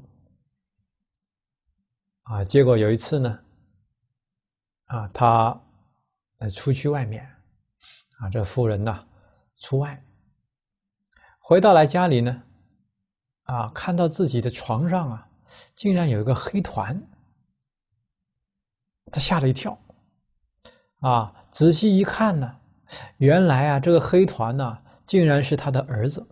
啊，结果有一次呢，啊，他呃出去外面，啊，这妇人呢出外，回到来家里呢，啊，看到自己的床上啊，竟然有一个黑团，他吓了一跳，啊，仔细一看呢，原来啊，这个黑团呢，竟然是他的儿子。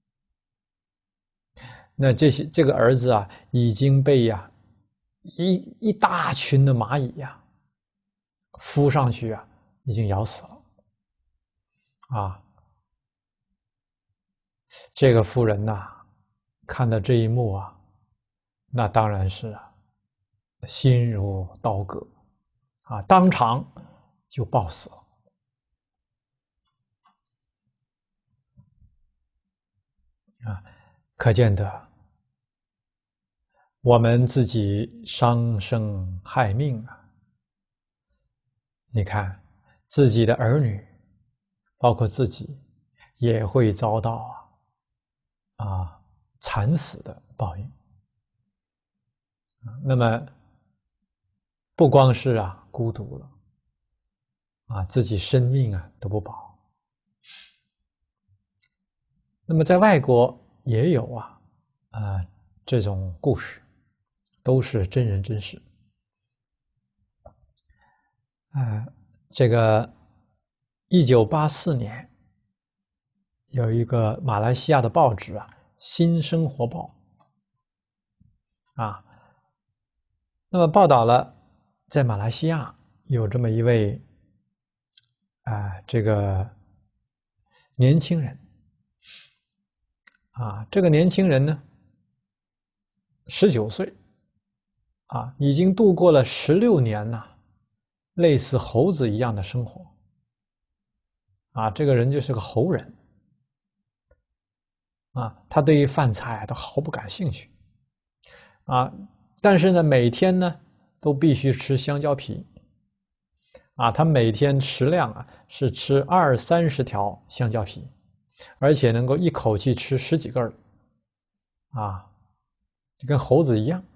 那这些这个儿子啊，已经被呀一一大群的蚂蚁呀扑上去啊，已经咬死了。啊，这个妇人呐，看到这一幕啊，那当然是啊，心如刀割，啊，当场就暴死了。啊，可见得我们自己伤生害命啊！你看自己的儿女，包括自己，也会遭到啊啊惨死的报应。那么不光是啊孤独了，啊自己生命啊都不保。那么在外国也有啊啊这种故事，都是真人真事。啊，这个一九八四年，有一个马来西亚的报纸啊，《新生活报》啊，那么报道了在马来西亚有这么一位啊，这个年轻人啊，这个年轻人呢，十九岁啊，已经度过了十六年呐，类似猴子一样的生活啊，这个人就是个猴人啊，他对于饭菜都毫不感兴趣啊，但是呢，每天呢都必须吃香蕉皮啊，他每天食量啊是吃二三十条香蕉皮，而且能够一口气吃十几根儿啊，就跟猴子一样。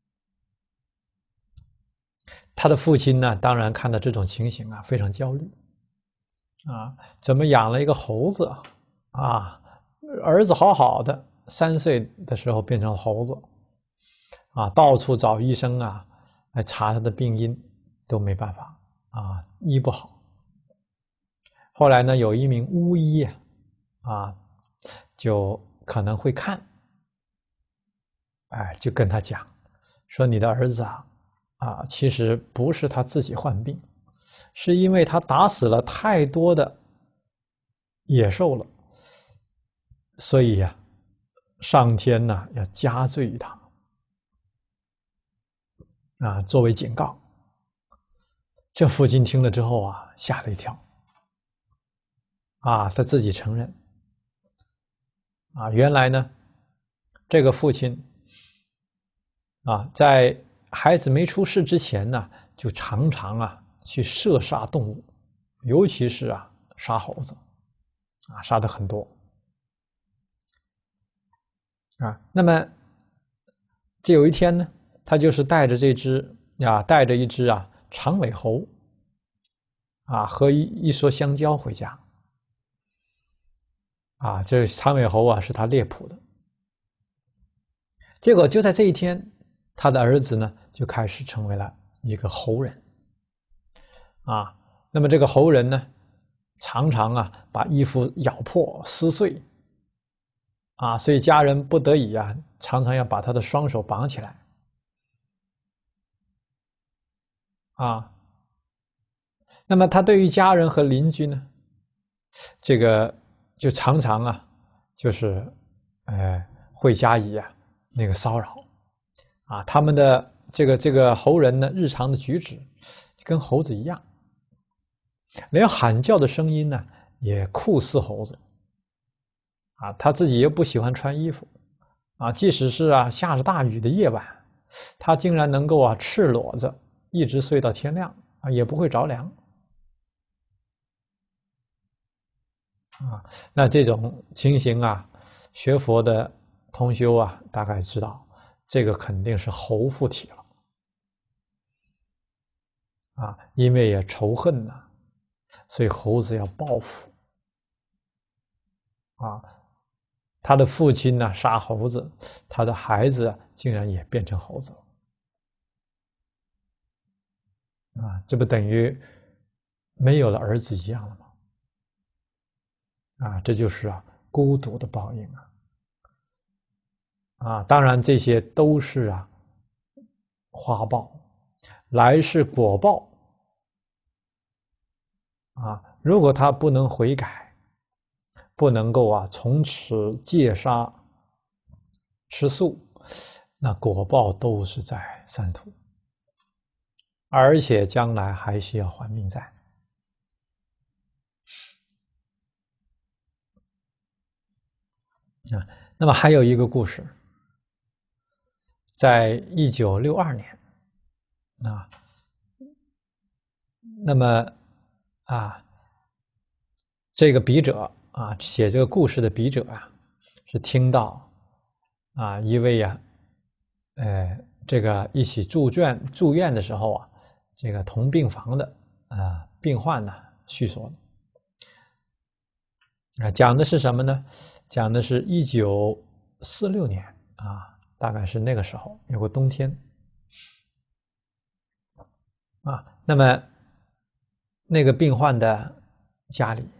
他的父亲呢，当然看到这种情形啊，非常焦虑啊，怎么养了一个猴子啊？啊，儿子好好的，三岁的时候变成了猴子啊，到处找医生啊，来查他的病因，都没办法啊，医不好。后来呢，有一名巫医啊，就可能会看，哎，就跟他讲，说你的儿子啊，啊，其实不是他自己患病，是因为他打死了太多的野兽了，所以呀、啊，上天呢要加罪于他，啊，作为警告。这父亲听了之后啊，吓了一跳，啊，他自己承认，啊，原来呢，这个父亲啊，在孩子没出世之前呢，就常常啊去射杀动物，尤其是啊杀猴子，啊杀的很多，啊，那么这有一天呢，他就是带着这只啊带着一只啊长尾猴，啊和一一梭香蕉回家，啊这长尾猴啊是他猎捕的，结果就在这一天，他的儿子呢就开始成为了一个猴人，啊，那么这个猴人呢，常常啊把衣服咬破撕碎，啊，所以家人不得已啊，常常要把他的双手绑起来，啊，那么他对于家人和邻居呢， 这个就常常啊，就是呃会加以啊那个骚扰啊，他们的这个这个猴人呢，日常的举止跟猴子一样，连喊叫的声音呢也酷似猴子啊，他自己又不喜欢穿衣服啊，即使是啊下着大雨的夜晚，他竟然能够啊赤裸着一直睡到天亮啊，也不会着凉啊。那这种情形啊，学佛的同修啊，大概知道这个肯定是猴附体了啊，因为也仇恨呐、啊，所以猴子要报复啊。他的父亲呢杀猴子，他的孩子竟然也变成猴子了啊！这不等于没有了儿子一样了吗？啊，这就是啊孤独的报应啊！啊，当然这些都是啊花报，来世果报啊！如果他不能悔改，不能够啊从此戒杀吃素，那果报都是在三途，而且将来还需要还命债。啊，那么还有一个故事，在一九六二年，啊，那么啊，这个笔者啊，写这个故事的笔者啊，是听到啊一位呀、啊，呃，这个一起住院住院的时候啊，这个同病房的啊病患呢叙说的啊，讲的是什么呢？讲的是一九四六年啊，大概是那个时候有个冬天啊，那么那个病患的家里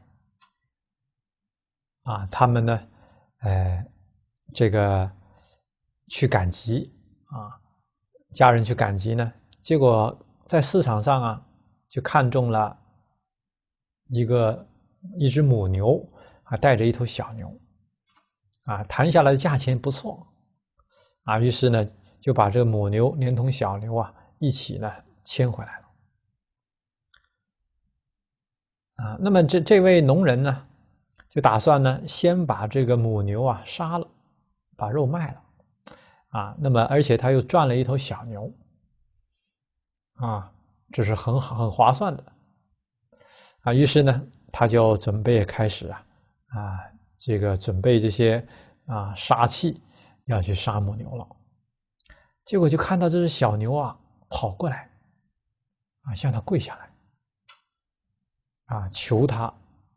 啊，他们呢，呃，这个去赶集啊，家人去赶集呢，结果在市场上啊，就看中了一个一只母牛啊，带着一头小牛啊，谈下来的价钱不错啊，于是呢，就把这个母牛连同小牛啊一起呢牵回来了啊。那么这这位农人呢，就打算呢，先把这个母牛啊杀了，把肉卖了啊。那么而且他又赚了一头小牛啊，这是很好很划算的啊。于是呢，他就准备开始啊啊这个准备这些啊杀器，要去杀母牛了。结果就看到这只小牛啊跑过来啊，向他跪下来啊，求他。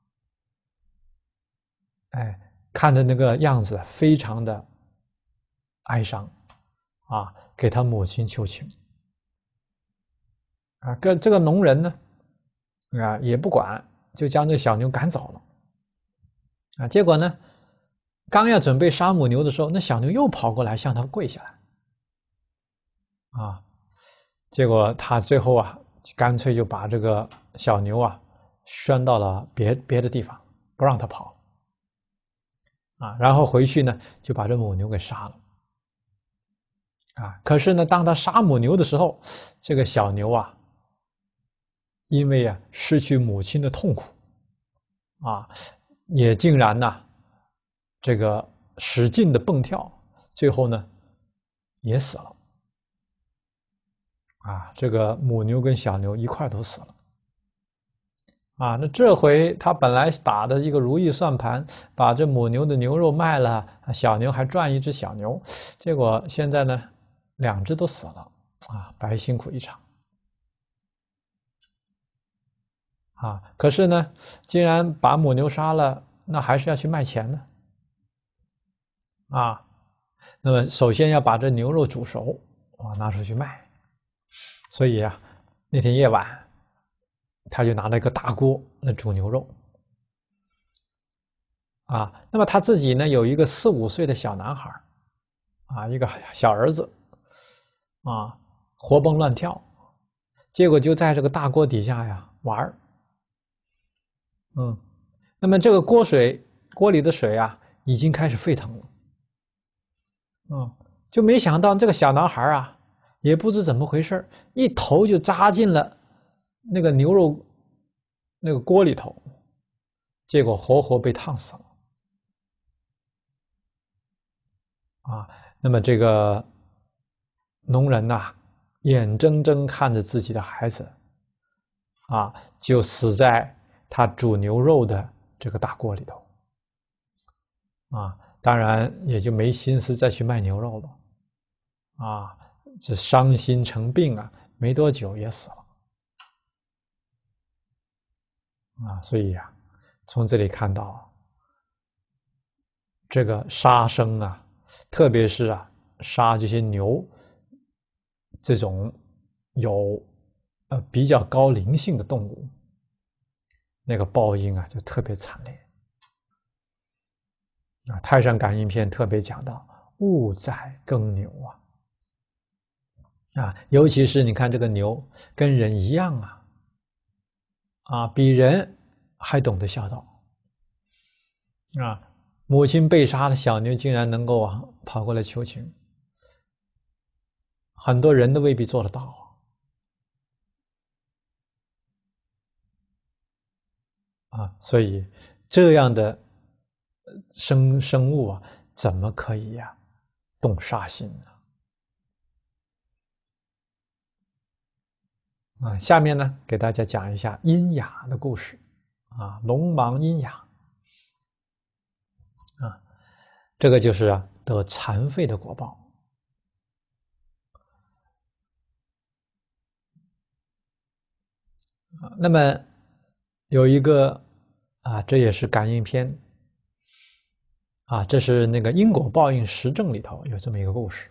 哎，看的那个样子非常的哀伤啊，给他母亲求情啊。跟这个农人呢啊也不管，就将这小牛赶走了啊。结果呢，刚要准备杀母牛的时候，那小牛又跑过来向他跪下来啊。结果他最后啊，干脆就把这个小牛啊拴到了别别的地方，不让他跑啊。然后回去呢，就把这母牛给杀了啊。可是呢，当他杀母牛的时候，这个小牛啊，因为啊失去母亲的痛苦啊，也竟然呢，这个使劲的蹦跳，最后呢也死了啊。这个母牛跟小牛一块都死了啊。那这回他本来打的一个如意算盘，把这母牛的牛肉卖了，小牛还赚一只小牛，结果现在呢，两只都死了啊，白辛苦一场啊。可是呢，既然把母牛杀了，那还是要去卖钱呢啊。那么首先要把这牛肉煮熟啊，拿出去卖。所以啊，那天夜晚，他就拿了一个大锅来煮牛肉啊。那么他自己呢，有一个四五岁的小男孩啊，一个小儿子啊，活蹦乱跳，结果就在这个大锅底下呀玩儿，嗯， 那么这个锅水锅里的水啊，已经开始沸腾了。嗯，就没想到这个小男孩啊，也不知怎么回事，一头就扎进了那个牛肉那个锅里头，结果活活被烫死了。啊，那么这个农人呐、啊，眼睁睁看着自己的孩子啊，就死在他煮牛肉的这个大锅里头。啊，当然也就没心思再去卖牛肉了。啊，这伤心成病啊，没多久也死了。啊，所以呀、啊，从这里看到这个杀生啊，特别是啊杀这些牛这种有呃比较高灵性的动物，那个报应啊就特别惨烈。啊，《太上感应篇》特别讲到勿宰耕牛啊。啊，尤其是你看这个牛跟人一样啊，啊，比人还懂得孝道。啊，母亲被杀的小牛竟然能够啊跑过来求情，很多人都未必做得到啊。所以这样的生生物啊，怎么可以呀、啊、动杀心呢？啊，下面呢，给大家讲一下阴哑的故事。啊，龙芒阴哑。啊，这个就是啊得残废的果报。啊，那么有一个啊，这也是感应篇。啊，这是那个因果报应实证里头有这么一个故事。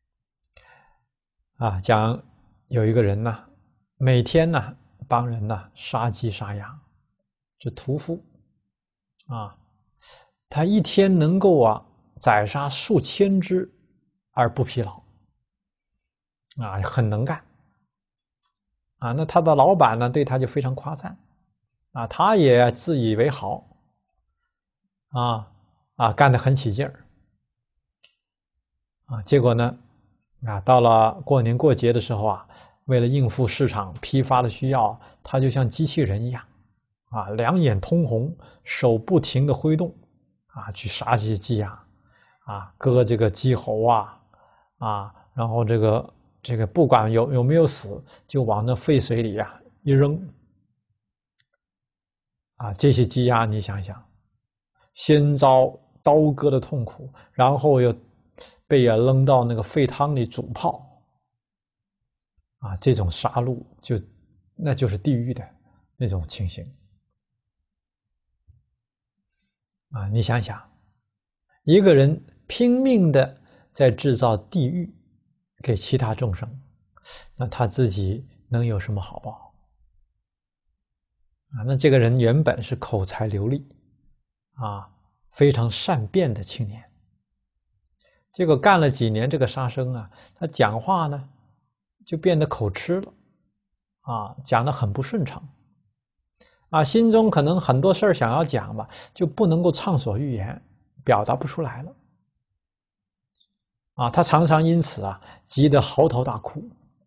啊，讲有一个人呢，每天呢帮人呢杀鸡杀鸭，是屠夫。啊，他一天能够啊宰杀数千只而不疲劳。啊，很能干。啊，那他的老板呢对他就非常夸赞。啊，他也自以为好。啊啊，干得很起劲儿。啊，结果呢，啊，到了过年过节的时候啊，为了应付市场批发的需要，他就像机器人一样。啊，两眼通红，手不停的挥动。啊，去杀这些鸡鸭。啊，割这个鸡喉啊。啊，然后这个这个不管有有没有死，就往那沸水里啊一扔。啊，这些鸡鸭你想想，先遭刀割的痛苦，然后又被啊扔到那个沸汤里煮泡。啊，这种杀戮就那就是地狱的那种情形。啊，你想想，一个人拼命的在制造地狱给其他众生，那他自己能有什么好报？啊，那这个人原本是口才流利，啊，非常善辩的青年，结果干了几年这个杀生啊，他讲话呢就变得口吃了。啊，讲得很不顺畅。啊，心中可能很多事儿想要讲吧，就不能够畅所欲言，表达不出来了。啊，他常常因此啊急得嚎啕大哭。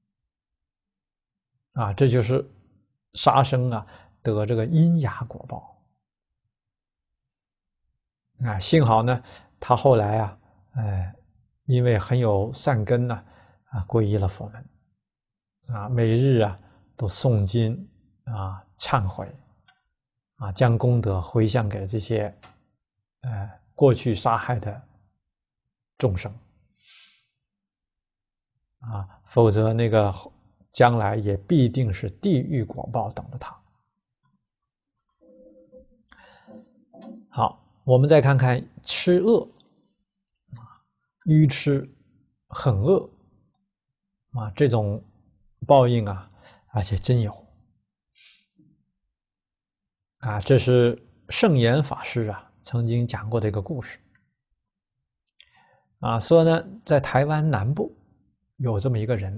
啊，这就是杀生啊得这个阴哑果报。啊，幸好呢，他后来啊，呃，因为很有善根呢，啊，皈依了佛门。啊，每日啊都诵经啊，忏悔。啊，将功德回向给这些呃过去杀害的众生。啊，否则那个将来也必定是地狱果报等着他。好，我们再看看吃恶。愚痴很恶。啊，这种报应啊，而且真有。啊，这是圣严法师啊曾经讲过的一个故事。啊，说呢，在台湾南部有这么一个人，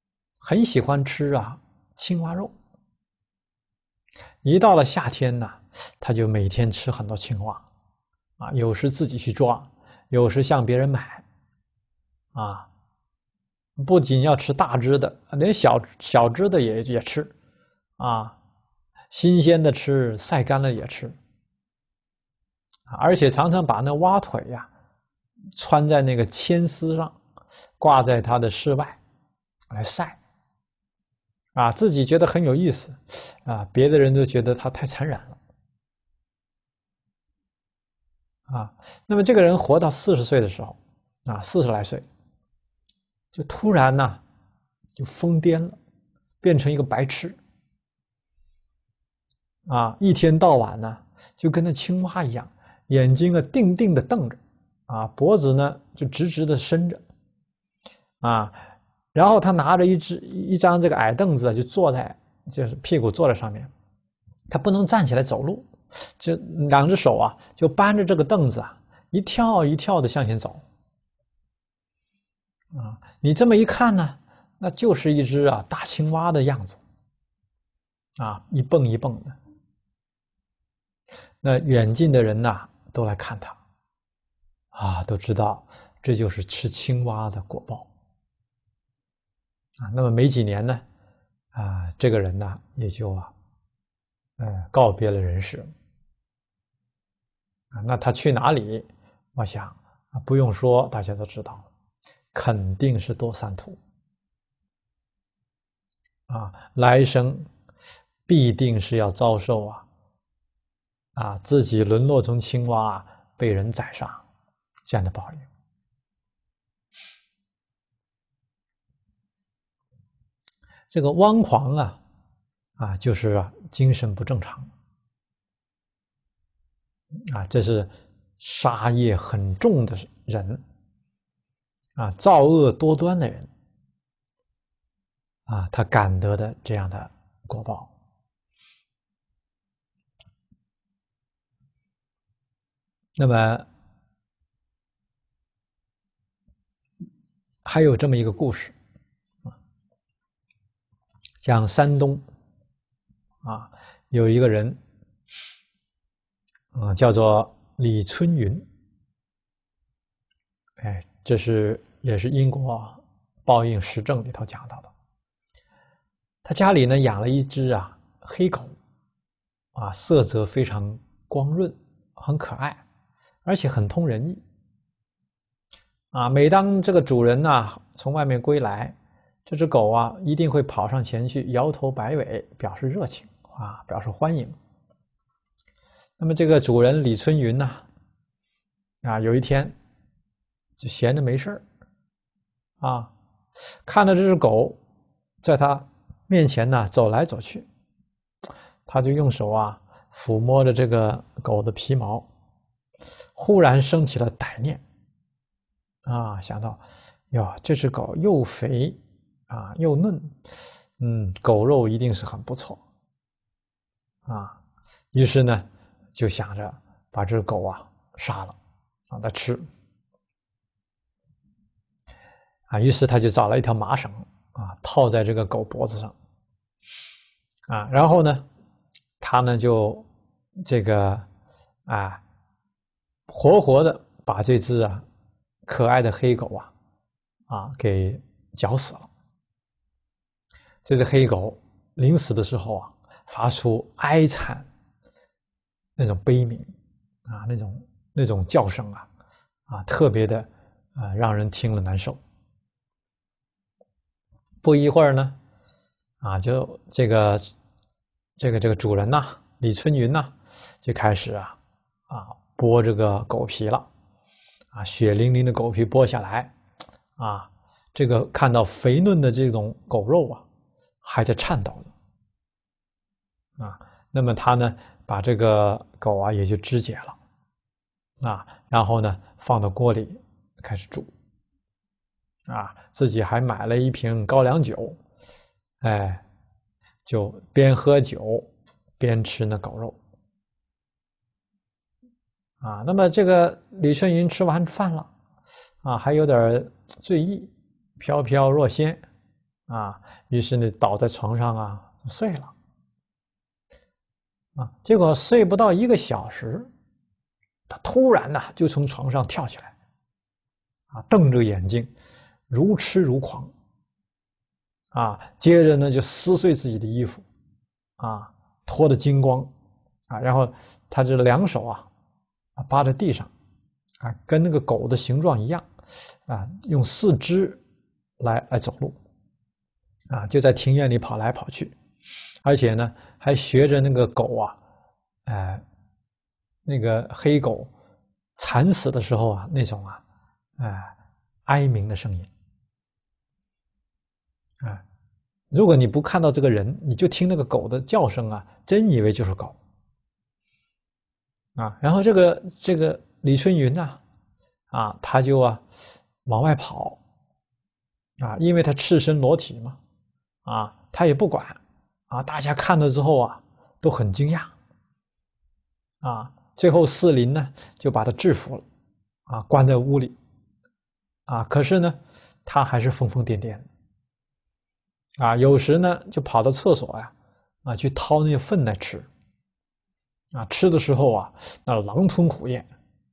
很喜欢吃啊青蛙肉。一到了夏天呢， 他就每天吃很多青蛙，啊，有时自己去抓，有时向别人买，啊，不仅要吃大只的，连小小只的也也吃，啊，新鲜的吃，晒干了也吃，而且常常把那蛙腿呀、啊、穿在那个铅丝上，挂在他的室外来晒。啊，自己觉得很有意思，啊，别的人都觉得他太残忍了，啊，那么这个人活到四十岁的时候，啊，四十来岁，就突然呢，就疯癫了，变成一个白痴，啊，一天到晚呢，就跟那青蛙一样，眼睛啊定定的瞪着，啊，脖子呢就直直的伸着，啊，然后他拿着一只一张这个矮凳子，就坐在，就是屁股坐在上面，他不能站起来走路，就两只手啊，就搬着这个凳子啊，一跳一跳的向前走。啊，你这么一看呢，那就是一只啊大青蛙的样子，啊，一蹦一蹦的。那远近的人呐，都来看他，啊，都知道这就是吃青蛙的果报。啊，那么没几年呢，啊，这个人呢也就啊，呃，告别了人世。啊，那他去哪里？我想啊，不用说，大家都知道，肯定是多三途。啊，来生必定是要遭受啊，啊，自己沦落成青蛙，被人宰杀这样的报应。这个汪狂啊，啊，就是啊，精神不正常，啊，这是杀业很重的人，啊，造恶多端的人，啊，他感得的这样的果报。那么还有这么一个故事，讲山东啊，有一个人，啊，叫做李春云。哎，这是也是因果报应实证里头讲到的。他家里呢养了一只啊黑狗，啊，色泽非常光润，很可爱，而且很通人意。啊，每当这个主人呢从外面归来，这只狗啊一定会跑上前去，摇头摆尾，表示热情啊，表示欢迎。那么这个主人李春云呢，啊，有一天就闲着没事儿，啊，看到这只狗在他面前呢走来走去，他就用手啊抚摸着这个狗的皮毛，忽然生起了歹念，啊，想到，哟，这只狗又肥啊又嫩，嗯，狗肉一定是很不错，啊，于是呢就想着把这只狗啊杀了，让它吃，啊，于是他就找了一条麻绳啊套在这个狗脖子上，啊，然后呢，他呢就这个啊活活的把这只啊可爱的黑狗啊啊给绞死了。这只黑狗临死的时候啊，发出哀惨那种悲鸣啊，那种那种叫声啊啊，特别的啊让人听了难受。不一会儿呢，啊，就这个这个这个主人呐，李春云呐，就开始啊啊剥这个狗皮了，啊，血淋淋的狗皮剥下来，啊，这个看到肥嫩的这种狗肉啊，还在颤抖呢，啊，那么他呢，把这个狗啊也就肢解了，啊，然后呢放到锅里开始煮，啊，自己还买了一瓶高粱酒，哎，就边喝酒边吃那狗肉，啊，那么这个李春云吃完饭了，啊，还有点醉意，飘飘若仙，啊，于是呢倒在床上啊就睡了。 啊，结果睡不到一个小时，他突然呢就从床上跳起来，啊，瞪着眼睛，如痴如狂，啊，接着呢就撕碎自己的衣服，啊，脱得精光，啊，然后他这两手啊，啊扒在地上，啊，跟那个狗的形状一样，啊，用四肢来来走路，啊，就在庭院里跑来跑去，而且呢还学着那个狗啊，呃，那个黑狗惨死的时候啊那种啊，呃，哀鸣的声音，啊。如果你不看到这个人，你就听那个狗的叫声啊，真以为就是狗啊。然后这个这个李春云呐，啊，他就啊往外跑啊，因为他赤身裸体嘛，啊，他也不管啊。大家看了之后啊，都很惊讶啊。最后四邻呢就把他制服了啊，关在屋里啊。可是呢，他还是疯疯癫癫的。啊，有时呢就跑到厕所呀，啊，去掏那些粪来吃，啊，吃的时候啊，那狼吞虎咽，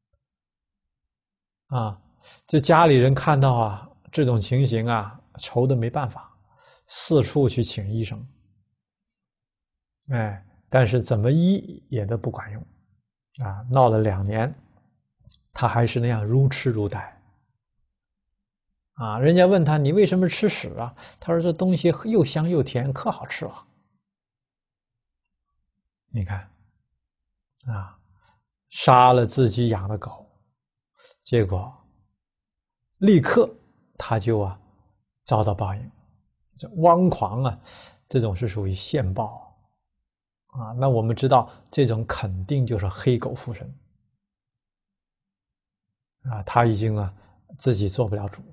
啊，这家里人看到啊这种情形啊，愁的没办法，四处去请医生，哎，但是怎么医也都不管用，啊，闹了两年，他还是那样如痴如呆。啊，人家问他你为什么吃屎啊？他说这东西又香又甜，可好吃了。你看，啊，杀了自己养的狗，结果立刻他就啊遭到报应。这汪狂啊，这种是属于现报啊。那我们知道，这种肯定就是黑狗附身啊，他已经啊自己做不了主。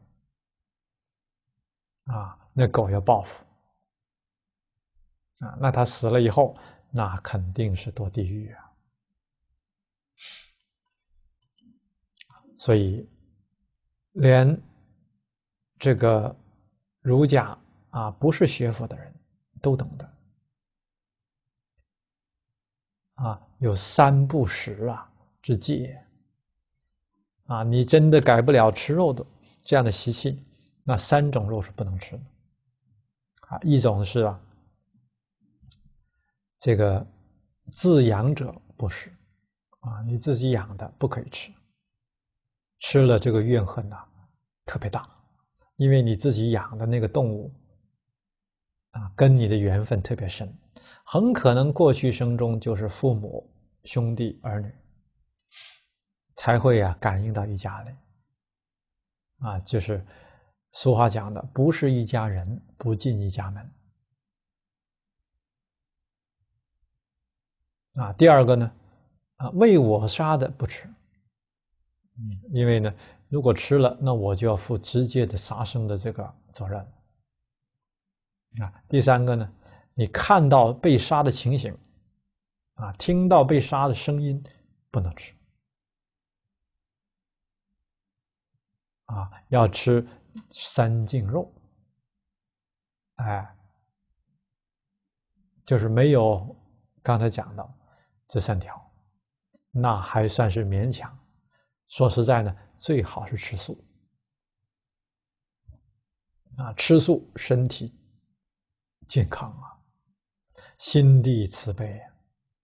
啊，那狗要报复啊，那他死了以后，那肯定是堕地狱啊。所以，连这个儒家啊，不是学佛的人都懂得啊，有三不食啊之戒啊，你真的改不了吃肉的这样的习气，那三种肉是不能吃的啊，一种是啊。这个自养者不食啊，你自己养的不可以吃，吃了这个怨恨呐、啊、特别大，因为你自己养的那个动物啊，跟你的缘分特别深，很可能过去生中就是父母、兄弟、儿女，才会啊感应到一家里啊，就是俗话讲的，不是一家人，不进一家门。啊，第二个呢，啊，为我杀的不吃，嗯，因为呢，如果吃了，那我就要负直接的杀生的这个责任。啊，第三个呢，你看到被杀的情形，啊，听到被杀的声音，不能吃，啊，要吃三净肉，哎，就是没有刚才讲到这三条，那还算是勉强。说实在呢，最好是吃素。啊，吃素身体健康啊，心地慈悲啊。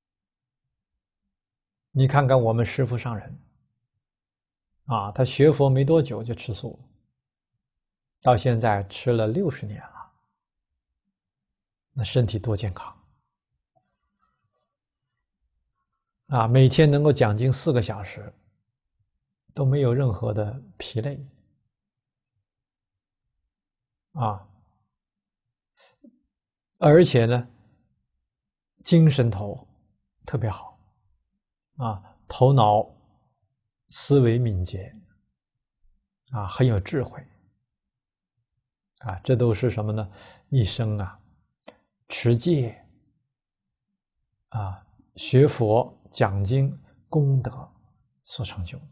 你看看我们师父上人啊，他学佛没多久就吃素了，到现在吃了六十年了，那身体多健康啊！每天能够讲经四个小时，都没有任何的疲累啊，而且呢，精神头特别好啊，头脑思维敏捷啊，很有智慧啊，这都是什么呢？一生啊，持戒啊，学佛讲经功德所成就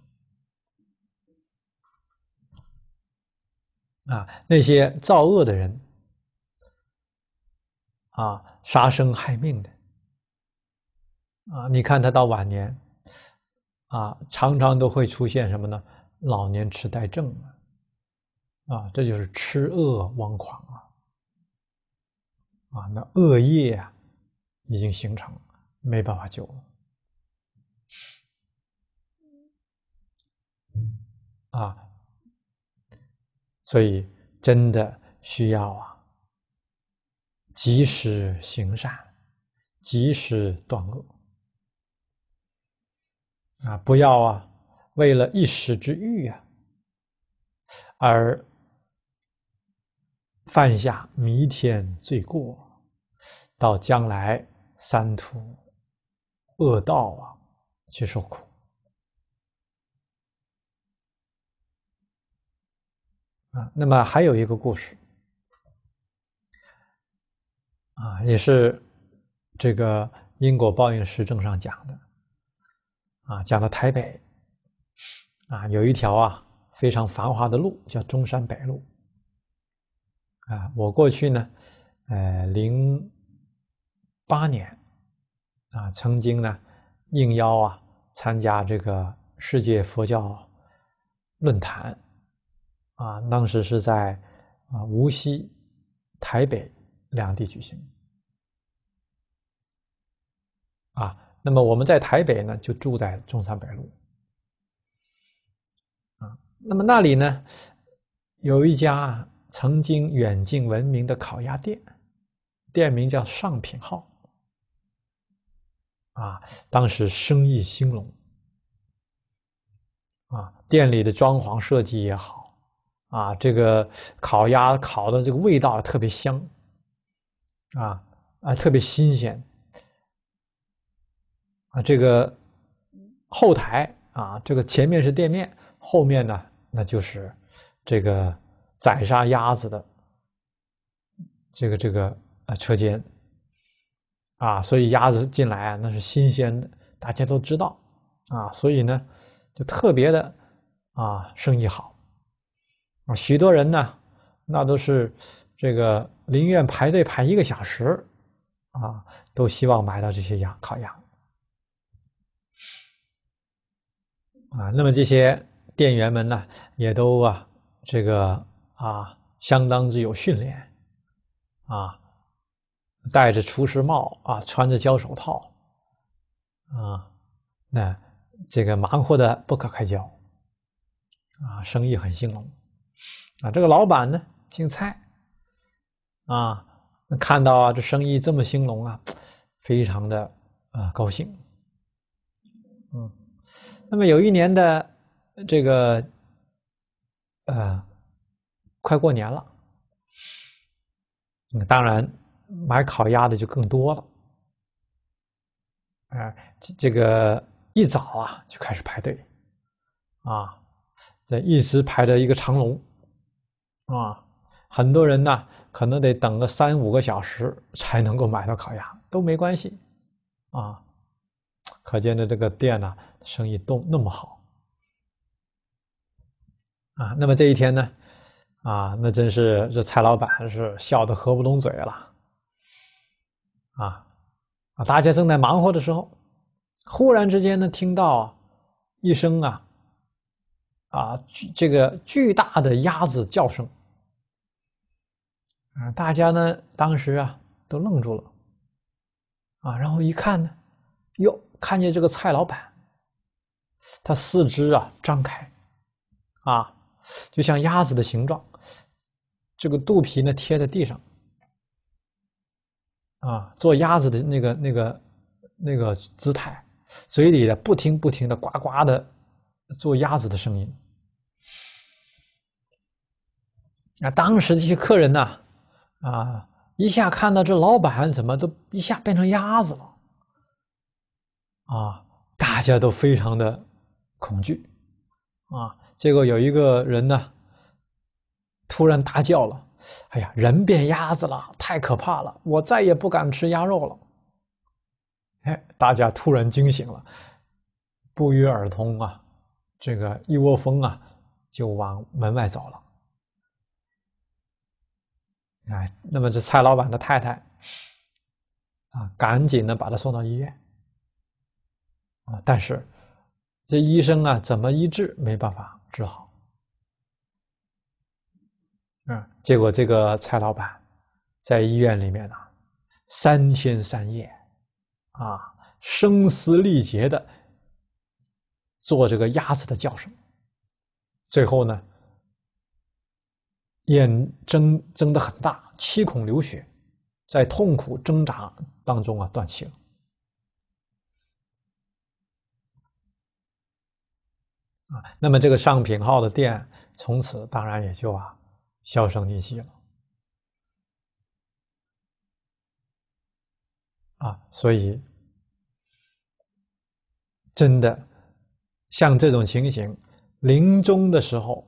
啊。那些造恶的人啊，杀生害命的啊，你看他到晚年啊，常常都会出现什么呢？老年痴呆症啊，这就是痴恶妄狂啊。啊，那恶业啊已经形成了，没办法救了。啊，所以真的需要啊，及时行善，及时断恶。啊，不要啊，为了一时之欲啊，而犯下弥天罪过，到将来三途恶道啊去受苦。啊，那么还有一个故事啊，也是这个因果报应实证上讲的啊，讲到台北啊，有一条啊非常繁华的路，叫中山北路啊。我过去呢，呃，零八年啊，曾经呢应邀啊参加这个世界佛教论坛啊，当时是在啊无锡、台北两地举行啊。那么我们在台北呢，就住在中山北路啊。那么那里呢，有一家曾经远近闻名的烤鸭店，店名叫上品号啊。当时生意兴隆啊，店里的装潢设计也好啊，这个烤鸭烤的这个味道特别香啊啊，特别新鲜啊。这个后台啊，这个前面是店面，后面呢那就是这个宰杀鸭子的这个这个呃车间啊，所以鸭子进来啊那是新鲜的，大家都知道啊，所以呢就特别的啊生意好啊，许多人呢那都是这个宁愿排队排一个小时啊，都希望买到这些鸭烤鸭啊。那么这些店员们呢也都啊这个啊相当之有训练啊，戴着厨师帽啊，穿着胶手套啊，那这个忙活的不可开交啊，生意很兴隆啊。这个老板呢姓蔡啊，看到啊这生意这么兴隆啊，非常的啊高兴。嗯，那么有一年的这个呃快过年了，当然买烤鸭的就更多了。啊，这个一早啊就开始排队啊，这一直排着一个长龙啊，很多人呢可能得等个三五个小时才能够买到烤鸭，都没关系啊。可见的这个店呢生意都那么好啊。那么这一天呢啊，那真是这蔡老板是笑得合不拢嘴了啊啊！大家正在忙活的时候，忽然之间呢听到一声啊啊这个巨大的鸭子叫声啊，大家呢当时啊都愣住了啊，然后一看呢，哟，看见这个蔡老板，他四肢啊张开啊，就像鸭子的形状，这个肚皮呢贴在地上啊，做鸭子的那个那个那个姿态，嘴里的不停不停的呱呱的做鸭子的声音啊。当时这些客人呢啊，一下看到这老板怎么都一下变成鸭子了啊，大家都非常的恐惧啊。结果有一个人呢突然大叫了，哎呀，人变鸭子了，太可怕了，我再也不敢吃鸭肉了。哎，大家突然惊醒了，不约而同啊，这个一窝蜂啊就往门外走了。哎，那么这蔡老板的太太啊，赶紧的把他送到医院啊，但是这医生啊怎么医治没办法治好，啊，结果这个蔡老板在医院里面啊，三天三夜啊，声嘶力竭的做这个鸭子的叫声，最后呢，眼睁睁得很大，七孔流血，在痛苦挣扎当中啊断气了。啊，那么这个上品号的店从此当然也就啊销声匿迹了。啊，所以真的像这种情形，临终的时候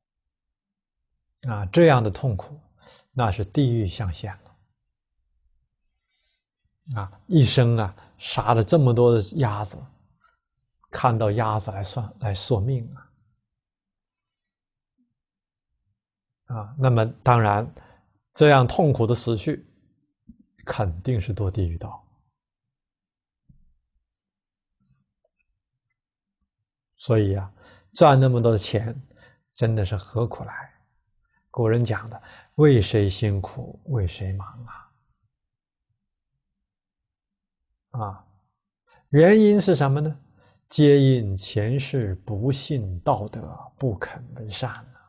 啊，这样的痛苦，那是地狱象现了。啊，一生啊杀了这么多的鸭子，看到鸭子来算来索命啊。啊，那么当然，这样痛苦的死去，肯定是堕地狱道。所以啊，赚那么多的钱，真的是何苦来？古人讲的“为谁辛苦为谁忙”啊！啊，原因是什么呢？皆因前世不信道德，不肯为善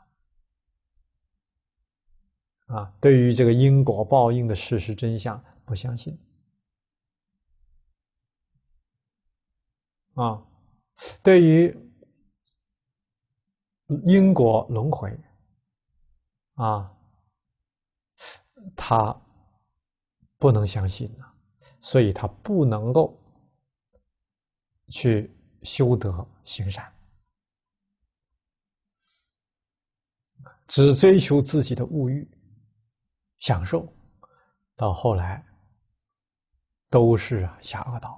啊！啊，对于这个因果报应的事实真相不相信啊，对于因果轮回啊，他不能相信啊，所以他不能够去修德行善，只追求自己的物欲享受，到后来都是啊下恶道。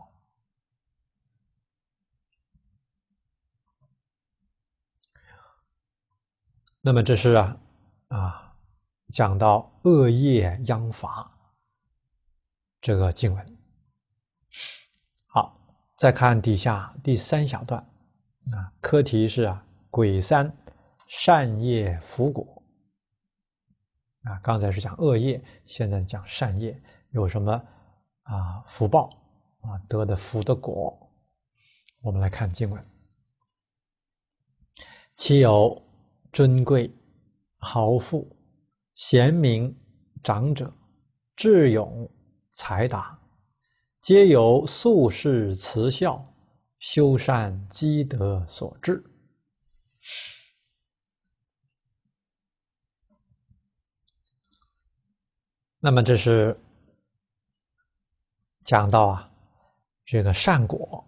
那么这是啊啊讲到恶业殃罚这个经文。好，再看底下第三小段啊，课题是啊癸三善业福果啊，刚才是讲恶业，现在讲善业有什么啊福报啊得的福的果。我们来看经文，其有尊贵豪富贤明长者智勇才达，皆由宿世慈孝修善积德所致。那么这是讲到啊这个善果，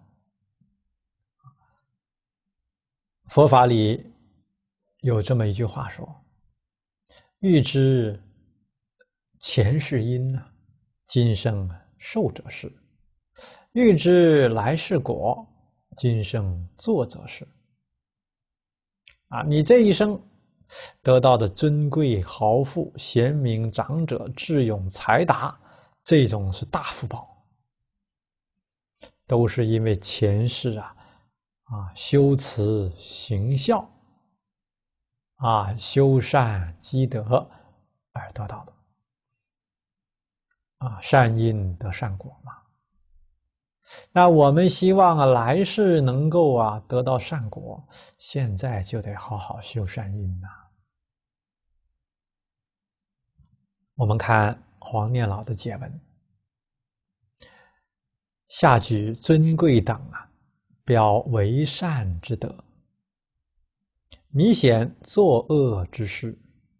佛法里有这么一句话说：欲知前世因呢，今生受者是；欲知来世果，今生作者是。啊，你这一生得到的尊贵豪富、贤明长者、智勇才达，这种是大福报，都是因为前世啊啊修慈行孝啊修善积德而得到的啊，善因得善果嘛。那我们希望啊来世能够啊得到善果，现在就得好好修善因呐。我们看黄念老的解文，下举尊贵等啊表为善之德，弥显作恶之事。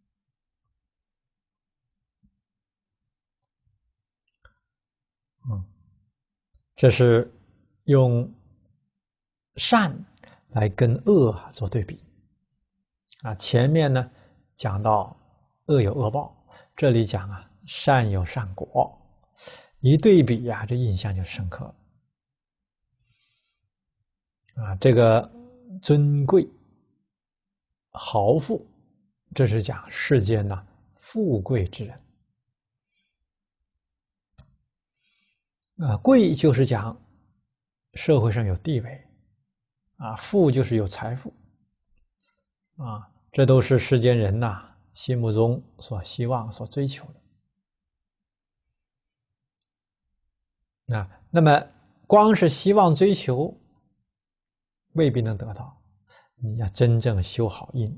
嗯，这是用善来跟恶做对比啊。前面呢讲到恶有恶报，这里讲啊善有善果，一对比呀、啊，这印象就深刻了啊。这个尊贵豪富，这是讲世间呢富贵之人啊。贵就是讲社会上有地位，啊，富就是有财富，啊，这都是世间人呐心目中所希望、所追求的。啊，那么光是希望追求，未必能得到。你要真正修好因，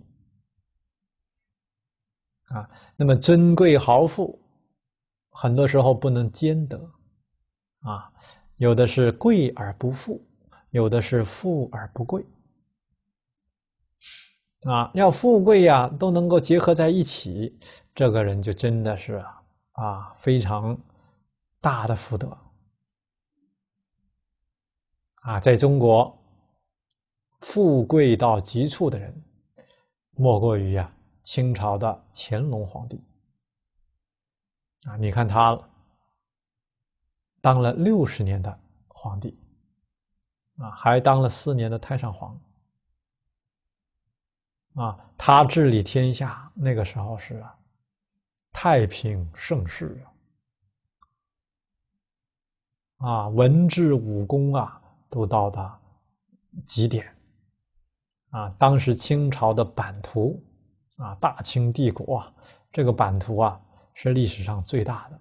啊，那么尊贵豪富，很多时候不能兼得，啊，有的是贵而不富，有的是富而不贵。啊，要富贵呀，都能够结合在一起，这个人就真的是啊啊非常大的福德啊！在中国，富贵到极处的人，莫过于啊清朝的乾隆皇帝啊！你看他当了六十年的皇帝啊，还当了四年的太上皇。啊，他治理天下，那个时候是啊，太平盛世啊，啊，文治武功啊，都到达极点啊。当时清朝的版图啊，大清帝国啊，这个版图啊，是历史上最大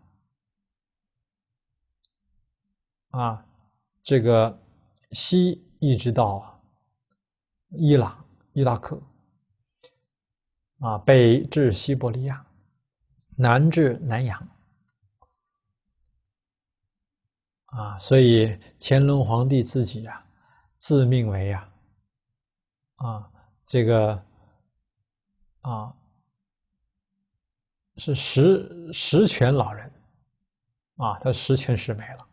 的啊。这个西一直到伊朗、伊拉克。啊，北至西伯利亚，南至南洋，啊，所以乾隆皇帝自己呀、啊，自命为呀、啊，啊，这个啊是十十全老人，啊，他十全十美了。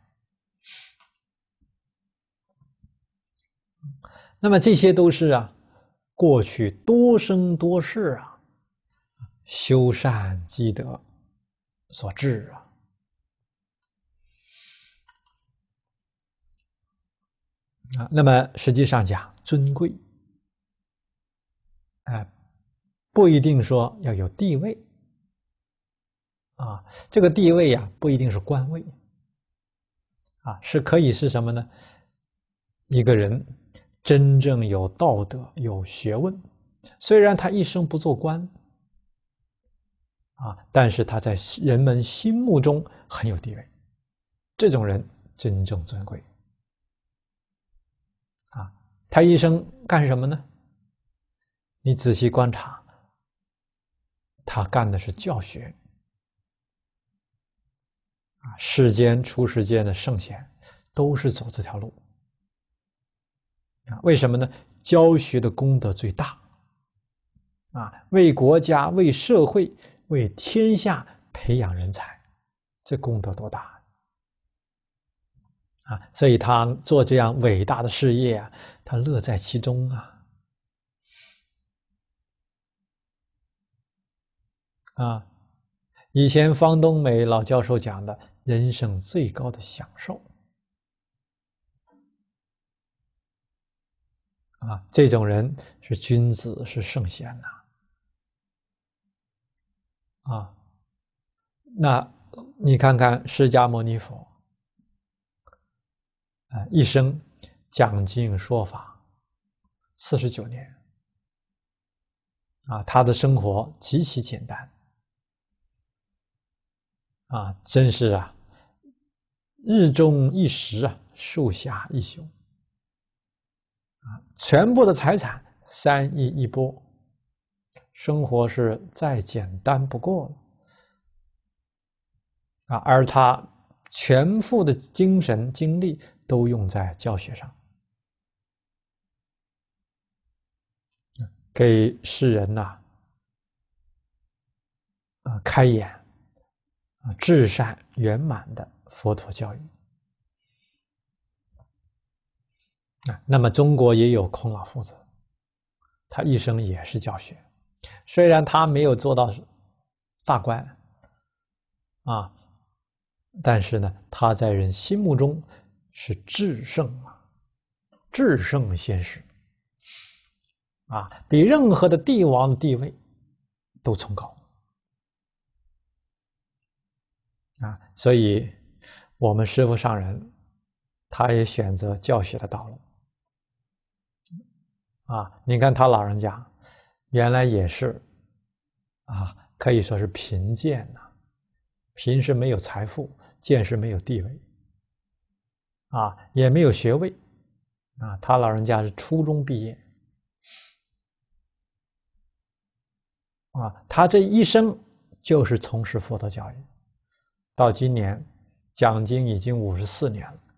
那么这些都是啊，过去多生多世啊，修善积德所致啊。啊，那么实际上讲尊贵，啊，不一定说要有地位，啊，这个地位呀，不一定是官位，啊，是可以是什么呢？一个人真正有道德、有学问，虽然他一生不做官，啊，但是他在人们心目中很有地位，这种人真正尊贵。啊，他一生干什么呢？你仔细观察，他干的是教学。啊，世间出世间的圣贤都是走这条路。啊，为什么呢？教学的功德最大。啊，为国家、为社会、为天下培养人才，这功德多大啊！所以他做这样伟大的事业啊，他乐在其中啊！啊，以前方东美老教授讲的，人生最高的享受啊，这种人是君子，是圣贤呐！啊，那你看看释迦牟尼佛。啊，一生讲经说法四十九年，啊，他的生活极其简单，啊，真是啊，日中一时啊，树下一宿，啊，全部的财产三亿一波，生活是再简单不过了，啊，而他全副的精神精力都用在教学上。给世人呐、啊，呃，开眼，啊，至善圆满的佛陀教育。啊，那么中国也有孔老夫子，他一生也是教学，虽然他没有做到大官，啊，但是呢，他在人心目中是至圣啊，至圣先师。啊，比任何的帝王的地位都崇高啊！所以，我们师父上人他也选择教学的道路。啊，你看他老人家，原来也是，啊，可以说是贫贱呐、啊。贫是没有财富，贱是没有地位，啊，也没有学位，啊，他老人家是初中毕业，啊，他这一生就是从事佛陀教育，到今年讲经已经五十四年了，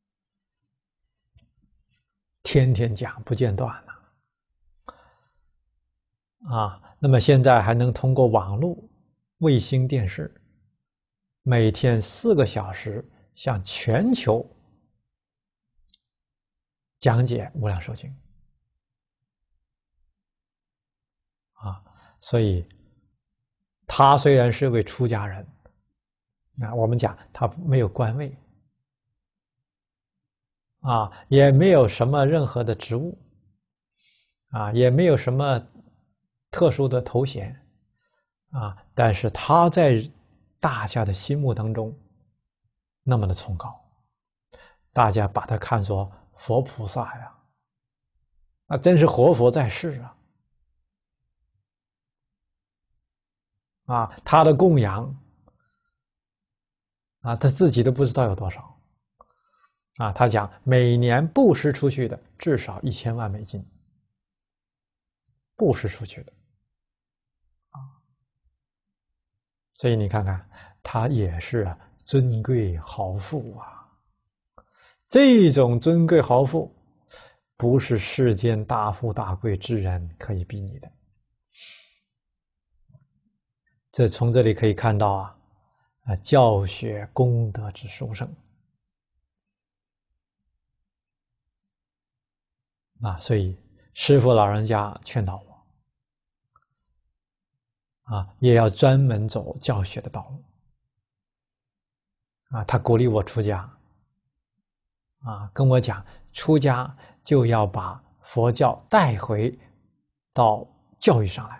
天天讲不间断了。啊，那么现在还能通过网络、卫星电视，每天四个小时向全球讲解《无量寿经》啊，所以他虽然是位出家人，啊，我们讲他没有官位，啊，也没有什么任何的职务，啊，也没有什么特殊的头衔，啊，但是他在大家的心目当中那么的崇高，大家把他看作佛菩萨呀，那真是活佛在世啊！啊，他的供养啊，他自己都不知道有多少啊。他讲每年布施出去的至少一千万美金，布施出去的啊。所以你看看，他也是啊尊贵豪富啊。这种尊贵豪富，不是世间大富大贵之人可以比拟的。这从这里可以看到啊，啊，教学功德之殊胜啊，所以师父老人家劝导我啊，也要专门走教学的道路啊。他鼓励我出家啊，跟我讲，出家就要把佛教带回到教育上来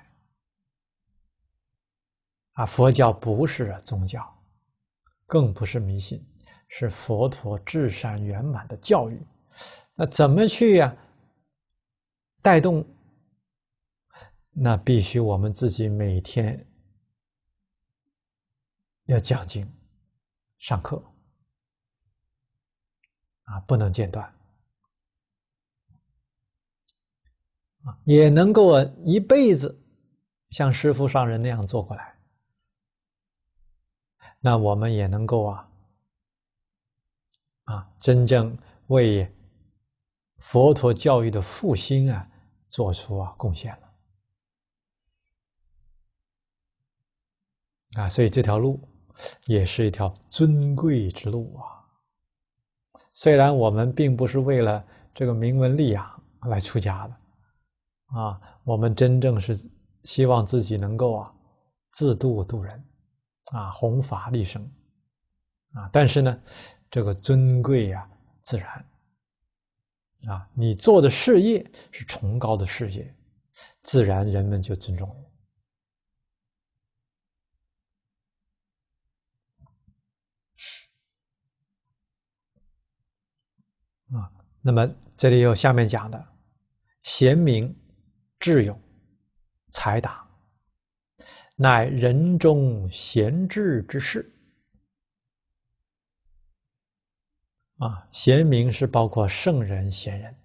啊。佛教不是宗教，更不是迷信，是佛陀至善圆满的教育。那怎么去呀、啊？带动？那必须我们自己每天要讲经、上课啊，不能间断啊，也能够一辈子像师父上人那样做过来，那我们也能够啊啊，真正为佛陀教育的复兴啊，做出啊贡献了啊，所以这条路也是一条尊贵之路啊。虽然我们并不是为了这个名闻利养来出家的啊，我们真正是希望自己能够啊自度度人啊，弘法利生啊。但是呢，这个尊贵呀、啊，自然啊，你做的事业是崇高的事业，自然人们就尊重你。啊，那么这里有下面讲的，贤明、智勇、才达，乃人中贤智之士。啊，贤明是包括圣人、贤人，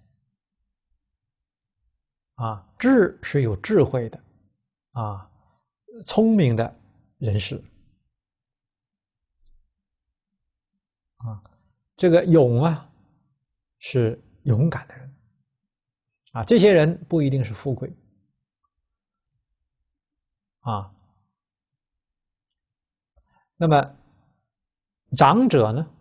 啊，智是有智慧的，啊，聪明的人士，啊，这个勇啊。是勇敢的人啊，这些人不一定是富贵啊。那么长者呢，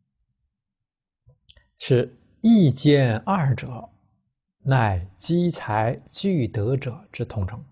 是一兼二者，乃积财聚德者之通称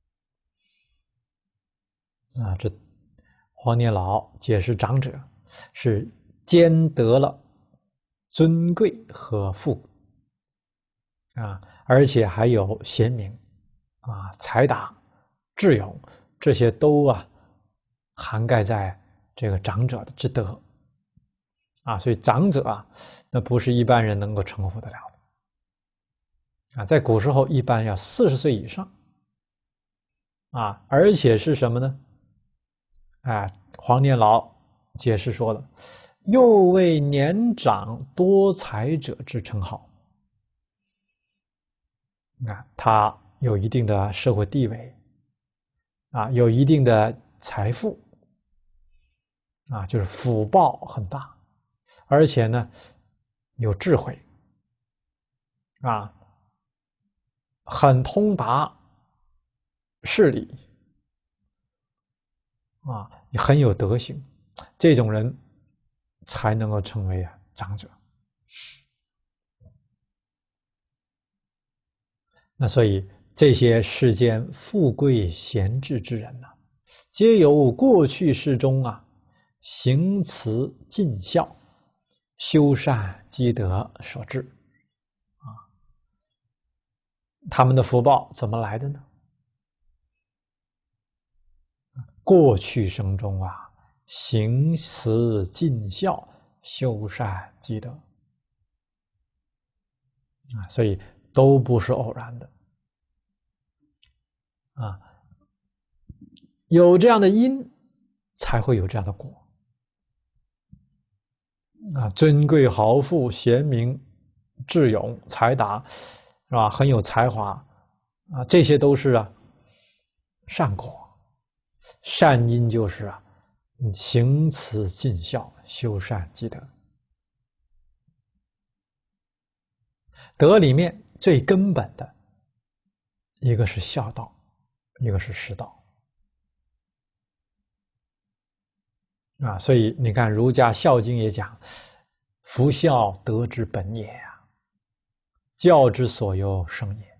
啊。这黄年老解释长者是兼得了尊贵和富啊，而且还有贤明啊、才达、智勇，这些都啊涵盖在这个长者的之德啊，所以长者啊，那不是一般人能够称呼得了的啊。在古时候，一般要四十岁以上啊，而且是什么呢？哎，黄年老解释说了，又为年长多才者之称号。啊，他有一定的社会地位，啊，有一定的财富，啊，就是福报很大，而且呢，有智慧，啊，很通达事理，啊，也很有德行，这种人才能够成为啊长者。那所以这些世间富贵闲志之人呢、啊，皆由过去世中啊行慈尽孝、修善积德所致啊。他们的福报怎么来的呢？过去生中啊，行慈尽孝、修善积德啊，所以都不是偶然的啊。有这样的因，才会有这样的果啊。尊贵豪富、贤明、智勇、才达，是吧？很有才华啊，这些都是啊善果。善因就是啊，行慈尽孝、修善积德。德里面最根本的一个是孝道，一个是师道啊。所以你看，儒家《孝经》也讲：“夫孝，德之本也啊，教之所由生也。”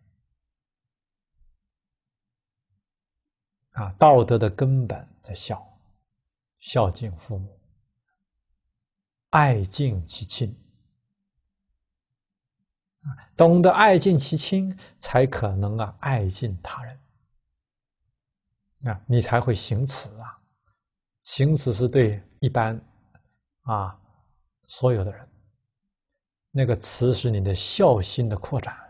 啊，道德的根本在孝，孝敬父母，爱敬其亲。懂得爱敬其亲，才可能啊爱敬他人啊，你才会行慈啊。行慈是对一般啊所有的人，那个慈是你的孝心的扩展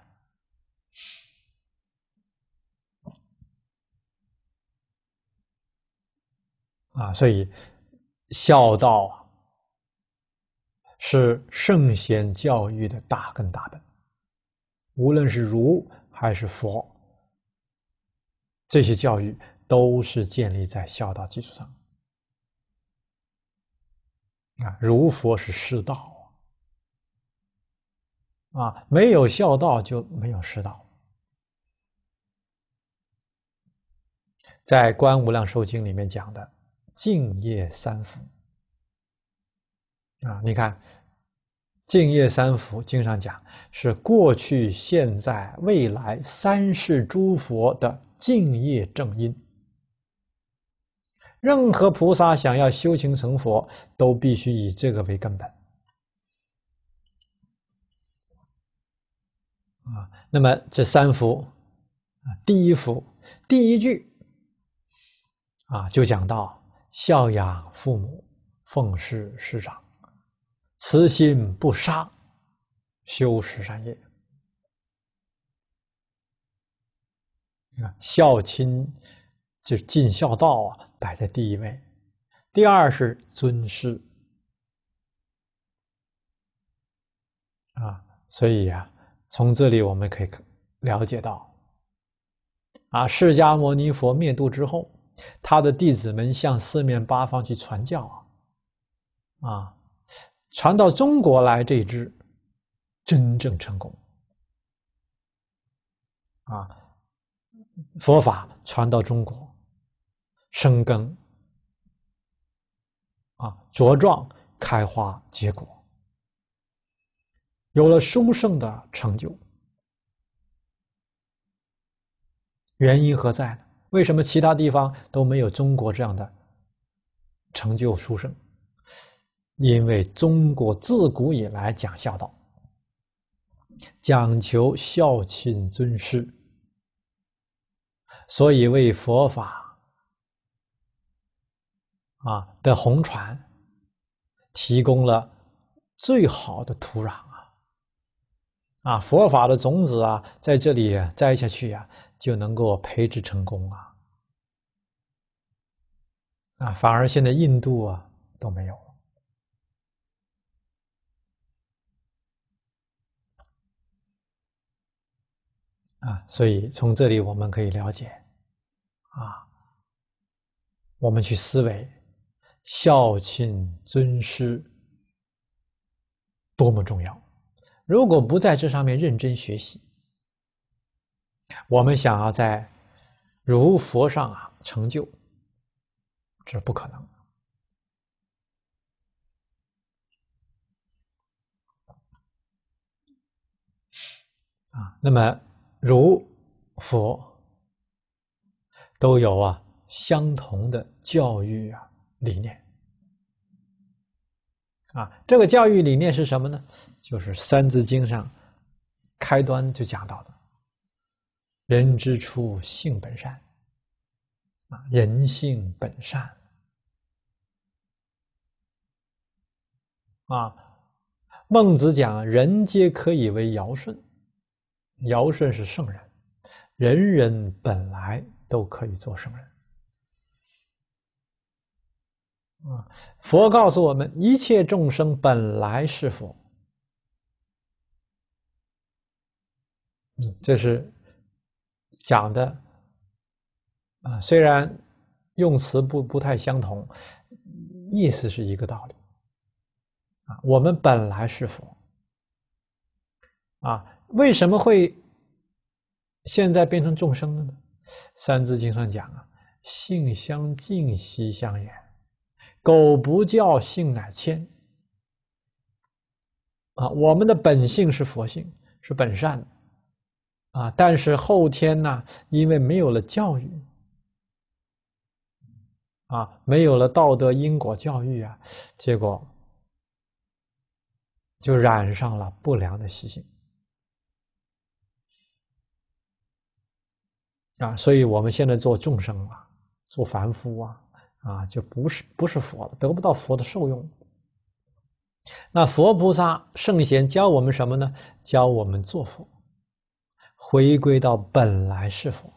啊。所以孝道是圣贤教育的大根大本，无论是儒还是佛，这些教育都是建立在孝道基础上啊。儒佛是师道啊，没有孝道就没有师道。在《观无量寿经》里面讲的敬业三福啊，你看敬业三福经上讲是过去、现在、未来三世诸佛的敬业正因。任何菩萨想要修行成佛，都必须以这个为根本啊。那么这三福啊，第一福第一句啊，就讲到孝养父母，奉事师长，慈心不杀，修十善业啊。孝亲就是尽孝道啊，摆在第一位。第二是尊师啊，所以啊，从这里我们可以了解到啊，释迦牟尼佛灭度之后，他的弟子们向四面八方去传教啊，啊，传到中国来这一支真正成功啊，佛法传到中国，生根啊，茁壮开花结果，有了殊胜的成就。原因何在呢？为什么其他地方都没有中国这样的成就殊胜？因为中国自古以来讲孝道，讲求孝亲尊师，所以为佛法啊的弘传提供了最好的土壤啊！啊，佛法的种子啊，在这里栽下去呀、啊，就能够培植成功啊！啊，反而现在印度啊都没有啊，所以从这里我们可以了解啊，我们去思维孝亲尊师多么重要。如果不在这上面认真学习，我们想要在如佛上啊成就，这不可能啊。那么如佛都有啊相同的教育啊理念啊。这个教育理念是什么呢？就是《三字经》上开端就讲到的“人之初，性本善”啊，人性本善啊。孟子讲：“人皆可以为尧舜。”尧舜是圣人，人人本来都可以做圣人。啊，佛告诉我们，一切众生本来是佛。嗯，这是讲的啊，虽然用词不不太相同，意思是一个道理。啊，我们本来是佛。啊，为什么会现在变成众生了呢？《三字经》上讲啊，性相近，习相远。苟不教，性乃迁。啊，我们的本性是佛性，是本善的啊，但是后天呢，因为没有了教育啊，没有了道德因果教育啊，结果就染上了不良的习性啊。所以我们现在做众生啊，做凡夫啊，啊，就不是不是佛了，得不到佛的受用。那佛菩萨圣贤教我们什么呢？教我们做佛，回归到本来是佛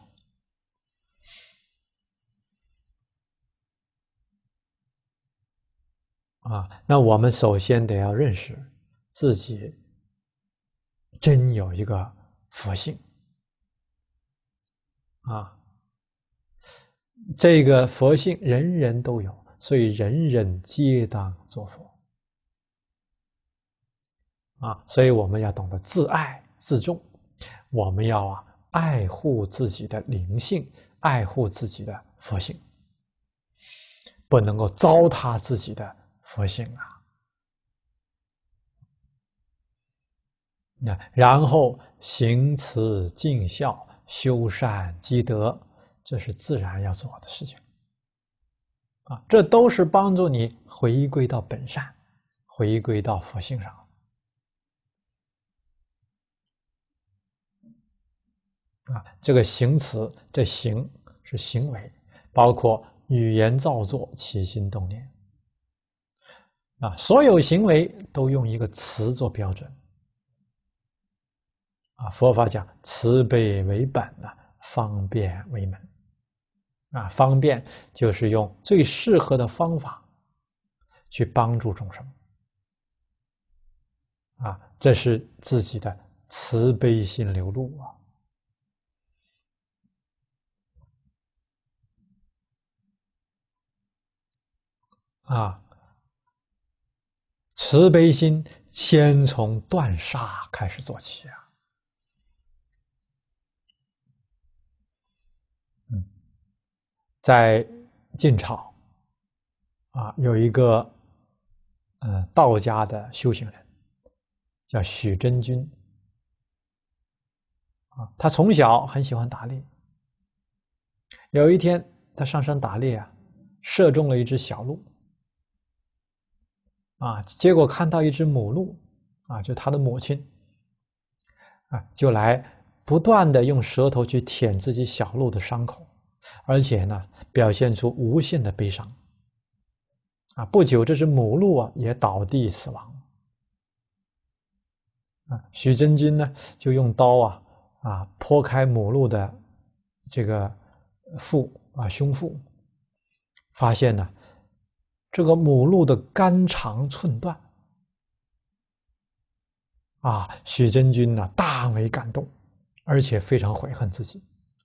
啊。那我们首先得要认识自己真有一个佛性啊，这个佛性人人都有，所以人人皆当作佛啊。所以我们要懂得自爱自重，我们要啊爱护自己的灵性，爱护自己的佛性，不能够糟蹋自己的佛性啊。那然后行慈尽孝，修善积德，这是自然要做的事情啊。这都是帮助你回归到本善，回归到佛性上。啊，这个行慈，这行是行为，包括语言造作、起心动念啊，所有行为都用一个慈做标准啊。佛法讲慈悲为本啊，方便为门啊。方便就是用最适合的方法去帮助众生啊，这是自己的慈悲心流露啊。啊，慈悲心先从断杀开始做起啊。嗯，在晋朝啊，有一个呃道家的修行人，叫许真君啊。他从小很喜欢打猎，有一天他上山打猎啊，射中了一只小鹿。啊，结果看到一只母鹿，啊，就他的母亲，啊，就来不断的用舌头去舔自己小鹿的伤口，而且呢，表现出无限的悲伤。啊，不久，这只母鹿啊也倒地死亡。 啊，许真君呢就用刀啊啊剖开母鹿的这个腹啊胸腹，发现呢这个母鹿的肝肠寸断。啊，许真君呢大为感动，而且非常悔恨自己。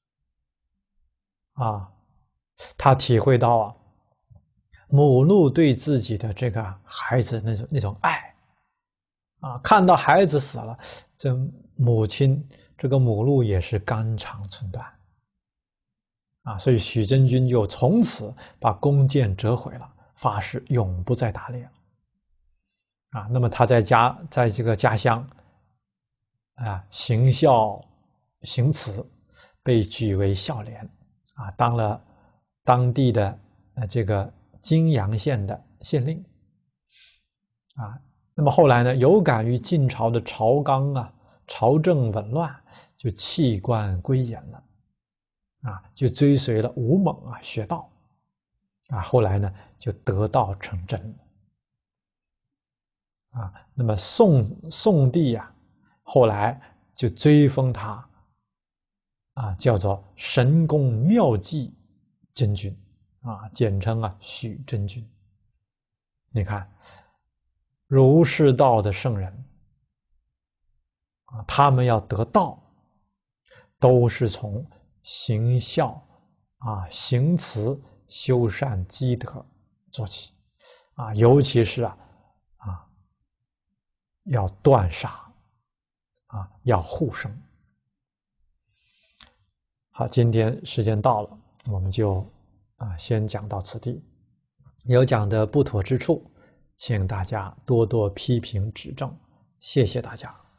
啊，他体会到啊，母鹿对自己的这个孩子那种那种爱。啊，看到孩子死了，这母亲这个母鹿也是肝肠寸断。啊，所以许真君就从此把弓箭折毁了，发誓永不再打猎了。啊，那么他在家，在这个家乡，啊，行孝行慈，被举为孝廉，啊，当了当地的呃这个金阳县的县令。啊，那么后来呢，有感于晋朝的朝纲啊，朝政紊乱，就弃官归隐了。啊，就追随了吴猛啊学道。啊，后来呢就得道成真了。啊，那么宋宋帝呀、啊，后来就追封他，啊，叫做神功妙计真君，啊，简称啊许真君。你看，儒释道的圣人，啊，他们要得道，都是从行孝啊、行慈、修善积德做起，啊，尤其是啊啊。要断杀，啊，要护生。好，今天时间到了，我们就啊先讲到此地。有讲的不妥之处，请大家多多批评指正，谢谢大家。